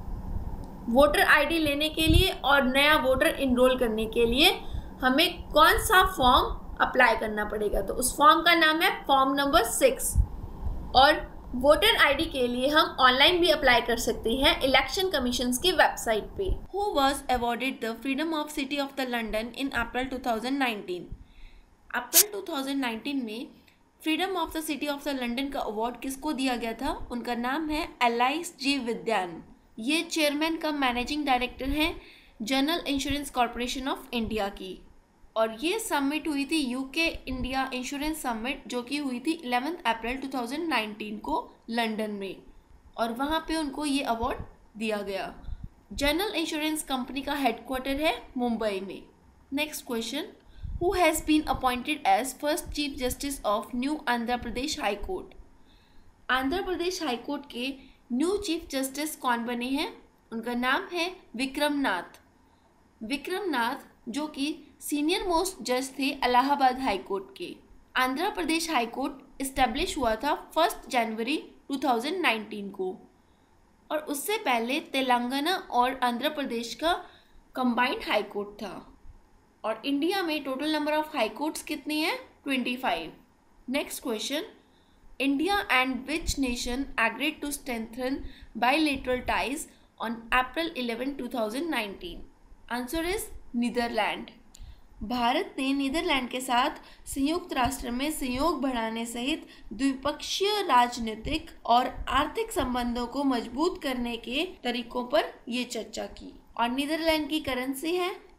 वोटर आईडी लेने के लिए और नया वोटर इनरोल करने के लिए हमें कौन सा फॉर्म अप्लाई करना पड़ेगा? तो उस फॉर्म का नाम है फॉर्म नंबर सिक्स। और वोटर आईडी के लिए हम ऑनलाइन भी अप्लाई कर सकते हैं इलेक्शन कमीशन की वेबसाइट पे। Who was awarded the freedom of city of the London in April two thousand nineteen? April two thousand nineteen में freedom of the city of the London का अवार्ड किसको दिया गया था? उनका नाम है एलाइस जी विद्यान। ये चेयरमैन का मैनेजिंग डायरेक्टर हैं General Insurance Corporation of India की। और ये समिट हुई थी यूके इंडिया इंश्योरेंस समिट, जो कि हुई थी eleventh April two thousand nineteen को लंदन में। और वहाँ पे उनको ये अवार्ड दिया गया। जनरल इंश्योरेंस कंपनी का हेडक्वार्टर है मुंबई में। Next question, who has been appointed as first chief justice of new Andhra Pradesh high court? Andhra Pradesh high court के न्यू चीफ जस्टिस कौन बने हैं? उनका नाम है विक्रम नाथ। विक्रम नाथ जो कि सीनियर मोस्ट जज थे इलाहाबाद हाई कोर्ट के। Andhra Pradesh high court establish हुआ था first January two thousand nineteen को। और उससे पहले तेलंगाना और आंध्र प्रदेश का कंबाइंड हाई कोर्ट था। और इंडिया में total number of high courts कितनी हैं? Twenty five. Next question, India and which nation agreed to strengthen bilateral ties on April eleven two thousand nineteen? Answer is Netherland. Bharat ने नीदरलैंड के साथ संयुक्त राष्ट्र में सहयोग बढ़ाने सहित द्विपक्षीय राजनीतिक और आर्थिक संबंधों को मजबूत करने के तरीकों पर ये चर्चा की। और नीदरलैंड की करेंसी है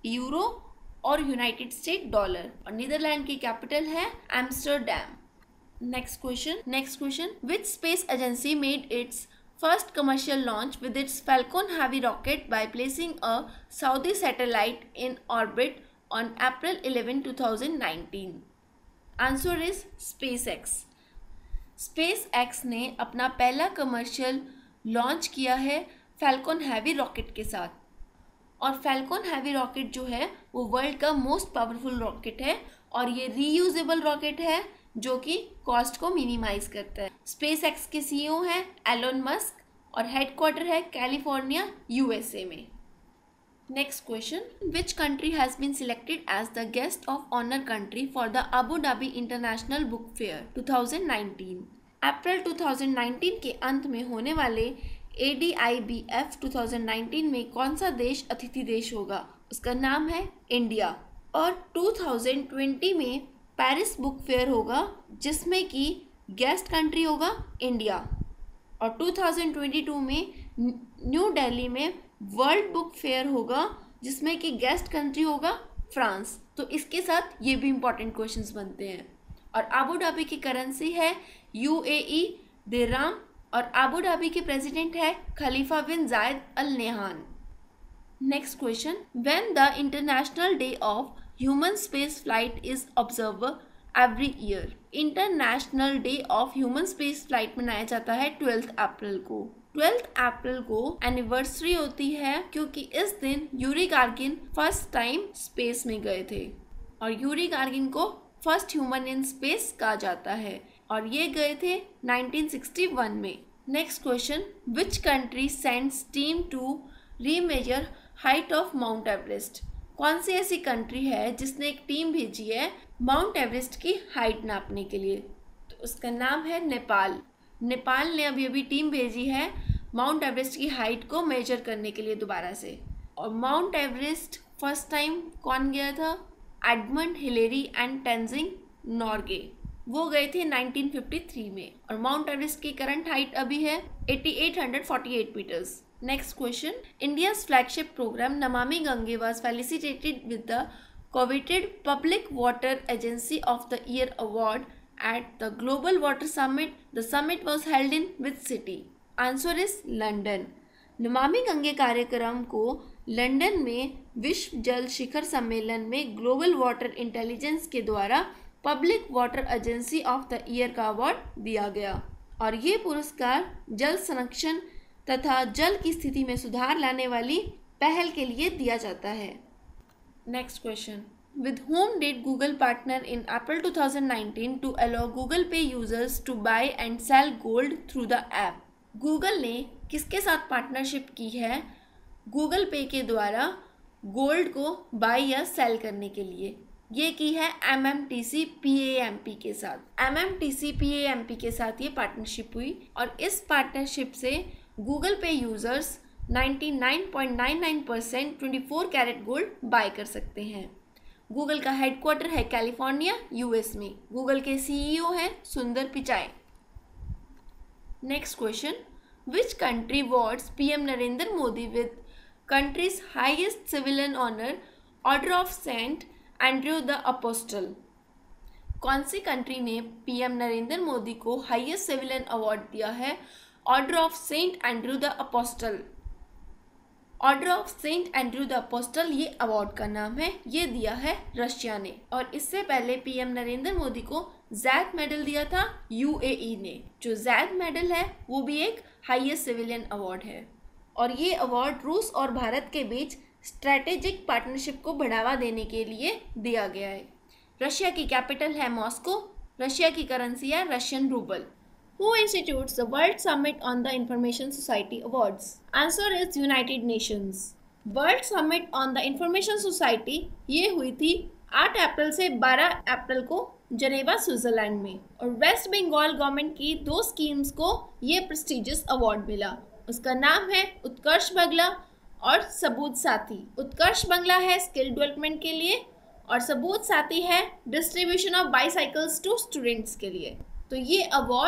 यूरो और यूनाइटेड स्टेट डॉलर। और नीदरलैंड की कैपिटल है Amsterdam. Next question next question which space agency made its first commercial launch with its Falcon Heavy rocket by placing a Saudi satellite in orbit on April eleventh, twenty nineteen? Answer is SpaceX. SpaceX ने अपना पहला कमर्शियल लॉन्च किया है फैल्कन हैवी रॉकेट के साथ। और फैल्कन हैवी रॉकेट जो है वो वर्ल्ड का मोस्ट पावरफुल रॉकेट है और ये रीयूजेबल रॉकेट है जो कि कॉस्ट को मिनिमाइज करता है। स्पेस एक्स के सीईओ हैं एलोन मस्क और हेडक्वार्टर है कैलिफोर्निया यूएसए में। Next question which country has been selected as the guest of honour country for the Abu Dhabi International Book Fair twenty nineteen? April twenty nineteen के अंत में होने वाले A D I B F twenty nineteen में कौन सा देश अतिथि देश होगा? उसका नाम है इंडिया। और ट्वेंटी ट्वेंटी में पेरिस बुक फेयर होगा जिसमें कि गेस्ट कंट्री होगा इंडिया। और ट्वेंटी ट्वेंटी टू में न्यू दिल्ली में वर्ल्ड बुक फेयर होगा जिसमें कि गेस्ट कंट्री होगा फ्रांस। तो इसके साथ ये भी इंपॉर्टेंट क्वेश्चंस बनते हैं। और अबू धाबी की करेंसी है यूएई दिरहम और अबू धाबी के प्रेसिडेंट है Khalifa bin Zayed Al Nahyan. Next question when the international day of human space flight is observe every year? International day of human space flight मनाया जाता है ट्वेल्थ अप्रैल को। ट्वेल्थ अप्रैल को एनिवर्सरी होती है क्योंकि इस दिन Yuri Gagarin first time space में गए थे और यूरी गार्गिन को फर्स्ट ह्यूमन इन स्पेस कहा जाता है और ये गए थे नाइनटीन सिक्सटी वन में। Next question which country sends team to remeasure height of Mount Everest? कौन सी ऐसी कंट्री है जिसने एक टीम भेजी है माउंट एवरेस्ट की हाइट नापने के लिए? तो उसका नाम है नेपाल। नेपाल ने अभी अभी टीम भेजी है माउंट एवरेस्ट की हाइट को मेजर करने के लिए दोबारा से। और माउंट एवरेस्ट फर्स्ट टाइम कौन गया था? Edmund Hillary and Tenzing Norgay, वो गए थे नाइनटीन फिफ्टी थ्री में। और माउंट एवरेस्ट की करंट हाइट अभी है eighty eight hundred forty eight metres. Next question. India's flagship program Namami Gange was felicitated with the coveted Public Water Agency of the Year award at the Global Water Summit. The summit was held in which city? Answer is London. Namami Gange कार्यक्रम को लंदन में विश्व जल शिखर सम्मेलन में ग्लोबल वाटर इंटेलिजेंस के द्वारा public water agency of the year का अवार्ड दिया गया और ये पुरस्कार जल संरक्षण तथा जल की स्थिति में सुधार लाने वाली पहल के लिए दिया जाता है। Next question with whom did Google partner in April twenty nineteen to allow Google pay users to buy and sell gold through the app? Google ने किसके साथ पार्टनरशिप की है गूगल पे के द्वारा गोल्ड को बाय या सेल करने के लिए? ये की है M M T C P A M P के साथ। M M T C P A M P के साथ ये पार्टनरशिप हुई और इस पार्टनरशिप से Google pay users ninety nine point nine nine percent twenty four carat gold buy कर सकते हैं। गूगल का हेडक्वार्टर है कैलिफोर्निया यूएस में। गूगल के सीईओ हैं Sundar Pichai. Next question which country awards PM Narendra Modi with country's highest civilian honour order of Saint Andrew the apostle? कौन सी कंट्री ने पीएम नरेंद्र मोदी को हाईएस्ट सिविलियन अवार्ड दिया है order of Saint Andrew the apostle? Order of Saint Andrew the apostle ये अवार्ड का नाम है, ये दिया है रशिया ने। और इससे पहले पीएम नरेंद्र मोदी को जैद मेडल दिया था यूएई ने। जो जैद मेडल है वो भी एक हाईएस्ट सिविलियन अवार्ड है और ये अवार्ड रूस और भारत के बीच स्ट्रेटेजिक पार्टनरशिप को बढ़ावा देने के लिए दिया गया है। रशिया की कैपिटल है मॉस्को। रशिया की करेंसी है Russian rouble. Who institutes the World Summit on the Information Society Awards? Answer is United Nations. World Summit on the Information Society ये हुई थी आठ अप्रैल से बारह अप्रैल को जनेवा स्विट्जरलैंड में और वेस्ट बंगाल गवर्नमेंट की दो स्कीम्स को ये प्रेस्टिजियस अवार्ड मिला। उसका नाम है उत्कर्ष बंगला और सबूत साथी। उत्कर्ष बंगला है स्किल डेवलपमेंट के लिए और सबूत साथी है distribution of bicycles to students के लिए। तो ये अवार्ड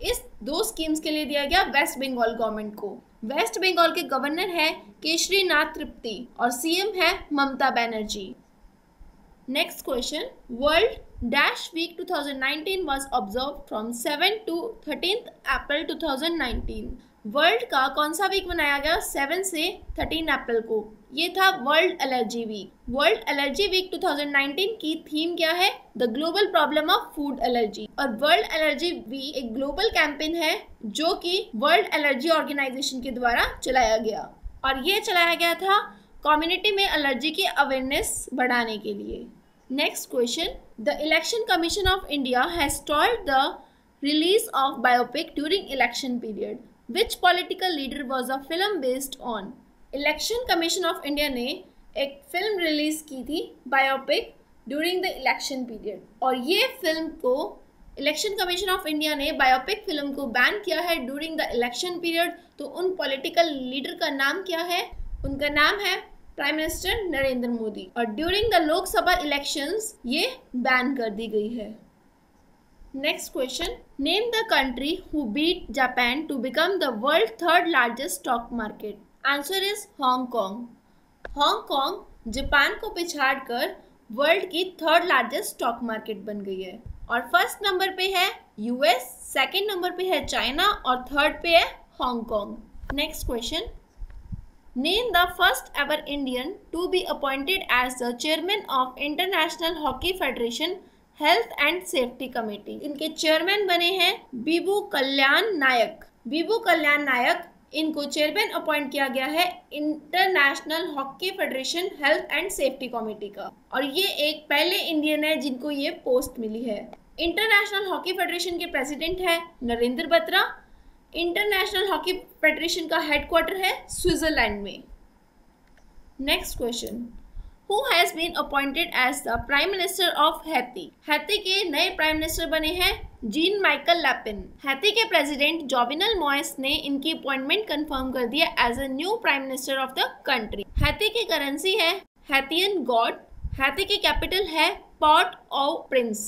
इस दो स्कीम्स के लिए दिया गया वेस्ट बंगाल गवर्नमेंट को। वेस्ट बंगाल के गवर्नर है केशरी नाथ त्रिपाठी और सीएम है Mamata Banerjee. Next question, world dash week twenty nineteen was observed from seven to thirteenth April twenty nineteen। World का कौन सा वीक मनाया गया सेवन से थर्टीन अप्रैल को? ये था world allergy week. World allergy week twenty nineteen की थीम क्या है? The global problem of food allergy. और वर्ल्ड एलर्जी वीक एक ग्लोबल कैंपेन है जो कि वर्ल्ड एलर्जी ऑर्गेनाइजेशन के द्वारा चलाया गया, और ये चलाया गया था कम्युनिटी में एलर्जी की अवेयरनेस बढ़ाने के लिए। Next question, the election commission of India has stalled the release of biopic during election period. Which political leader was a film based on? Election commission of India ने एक फिल्म रिलीज की थी biopic during the election period, और ये फिल्म को इलेक्शन कमीशन ऑफ इंडिया ने बायोपिक फिल्म को बैन किया है ड्यूरिंग द इलेक्शन पीरियड। तो उन पॉलिटिकल लीडर का नाम क्या है? उनका नाम है प्राइम मिनिस्टर नरेंद्र मोदी, और ड्यूरिंग द लोकसभा इलेक्शंस ये बैन कर दी गई है। Next question, name the country who beat Japan to become the world third largest stock market. Answer is Hong Kong. Hong Kong Japan को पिछाड़ कर वर्ल्ड की थर्ड लार्जेस्ट स्टॉक मार्केट बन गई है, और फर्स्ट नंबर पे है यूएस, सेकंड नंबर पे है चाइना, और थर्ड पे है Hong Kong. Next question, name the first ever Indian to be appointed as the chairman of international hockey federation health and safety committee. इनके चेयरमैन बने हैं बीबू कल्याण नायक। बीबू कल्याण नायक, इनको चेयरमैन अपॉइंट किया गया है international hockey federation health and safety committee का, और ये एक पहले इंडियन है जिनको ये पोस्ट मिली है। इंटरनेशनल हॉकी फेडरेशन के प्रेसिडेंट है Narendra Batra. International hockey federation का हेडक्वार्टर है स्विट्जरलैंड में। Next question, who has been appointed as the prime minister of Haiti. Haiti के नए प्राइम मिनिस्टर बने हैं जीन माइकल लैपिन। हैती के प्रेसिडेंट जोविनल मोइस ने इनकी अपॉइंटमेंट कंफर्म कर दिया as a new prime minister of the country. Haiti की करेंसी है हैतियन गॉट। हैती की कैपिटल है Port au Prince.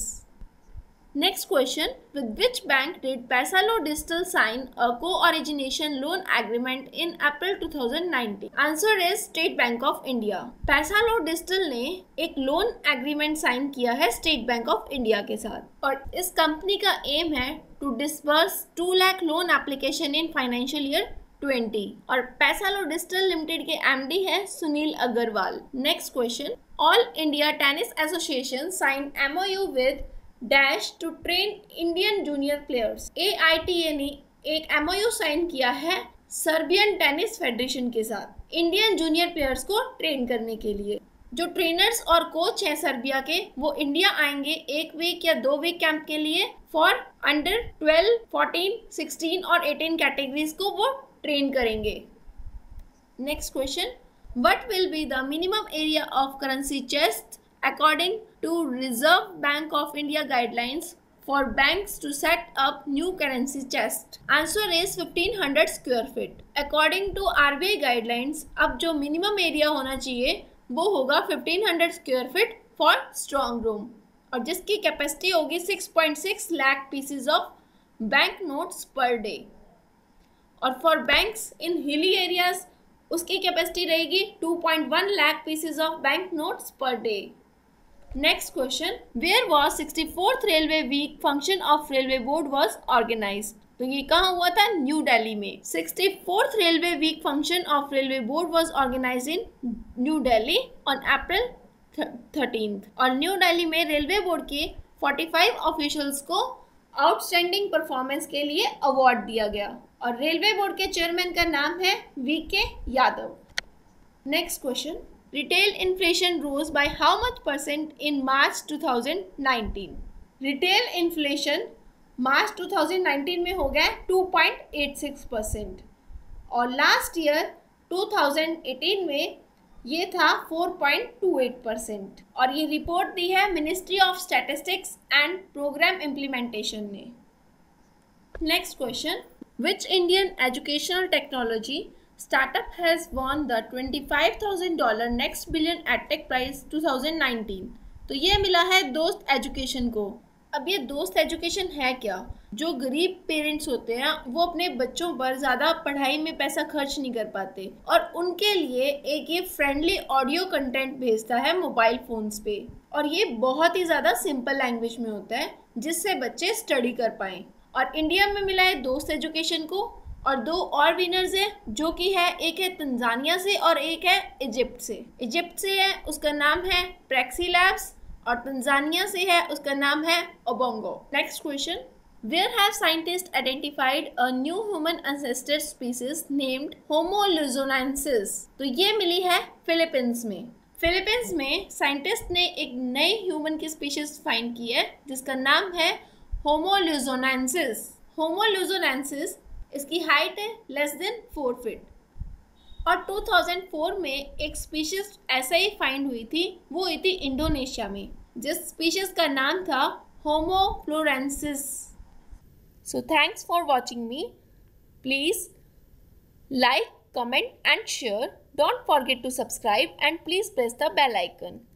Next question, with which bank did Paisalo Digital sign a co-origination loan agreement in April twenty nineteen? Answer is State Bank of India. Paisalo Digital ने एक लोन एग्रीमेंट साइन किया है स्टेट बैंक ऑफ इंडिया के साथ, और इस कंपनी का एम है to disburse two lakh loan application in financial year twenty, और पैसालो डिजिटल लिमिटेड के एमडी है Sunil Agarwal. Next question, all India tennis association sign MoU with dash to train Indian junior players. A I T A ने एक एमओयू साइन किया है सर्बियन टेनिस फेडरेशन के साथ इंडियन जूनियर प्लेयर्स को ट्रेन करने के लिए। जो ट्रेनर्स और कोच हैं सर्बिया के, वो इंडिया आएंगे एक वीक या दो वीक कैंप के लिए for under twelve, fourteen, sixteen और एटीन कैटेगरीज को वो ट्रेन करेंगे। Next question, what will be the minimum area of currency chest according to Reserve Bank of India guidelines for banks to set up new currency chest? Answer is fifteen hundred square feet. According to R B I guidelines, अब जो minimum area होना चाहिए वो होगा fifteen hundred square feet for strong room, और जिसकी कैपेसिटी होगी six point six lakh pieces of bank notes per day, और for banks in hilly areas उसकी कैपेसिटी रहेगी two point one lakh pieces of bank notes per day. Next question, where was sixty-fourth Railway Week function of Railway Board was organized? तो ये कहाँ हुआ था? न्यू दिल्ली में। sixty-fourth Railway Week function of Railway Board was organized in New Delhi on April thirteenth, और न्यू दिल्ली में रेलवे बोर्ड के forty-five ऑफिशियल्स को आउटस्टैंडिंग परफॉर्मेंस के लिए अवार्ड दिया गया, और रेलवे बोर्ड के चेयरमैन का नाम है V K Yadav. Next question, retail inflation rose by how much percent in March twenty nineteen? Retail inflation March twenty nineteen में हो गया two point eight six percent, और लास्ट ईयर twenty eighteen में ये था four point two eight percent, और ये रिपोर्ट दी है ministry of statistics and programme implementation ने। Next question, which Indian educational technology startup has won the twenty-five thousand dollars next billion edtech prize twenty nineteen? तो ये मिला है दोस्त एजुकेशन को। अब ये दोस्त एजुकेशन है क्या? जो गरीब पेरेंट्स होते हैं वो अपने बच्चों पर ज़्यादा पढ़ाई में पैसा खर्च नहीं कर पाते और उनके लिए एक ये फ्रेंडली ऑडियो कंटेंट भेजता है मोबाइल फ़ोन्स पे, और ये बहुत ही ज़्यादा सिंपल लैंग्वेज में होता है जिससे बच्चे स्टडी कर पाएँ। और इंडिया में मिला है दोस्त एजुकेशन को, और दो और विनर्स हैं जो कि है, एक है तंजानिया से और एक है इजिप्ट से। इजिप्ट से है, उसका नाम है प्रेक्सी लैब्स, और तंजानिया से है, उसका नाम है Ubongo. Next question, where have scientist identified a new human ancestor species named Homo luzonensis? तो ये मिली है फिलीपींस में। फिलीपींस में साइंटिस्ट ने एक नई ह्यूमन की स्पीशीज फाइंड की है जिसका नाम है होमो लुजोनेंसिस। होमो लुजोनेंसिस, इसकी हाइट है लेस देन फोर फीट, और टू थाउजेंड फोर में एक स्पीशीज ऐसे ही फाइंड हुई थी, वो हुई थी इंडोनेशिया में, जिस स्पीशीज का नाम था Homo floresiensis. So thanks for watching me. Please like, comment and share. Don't forget to subscribe and please press the bell icon.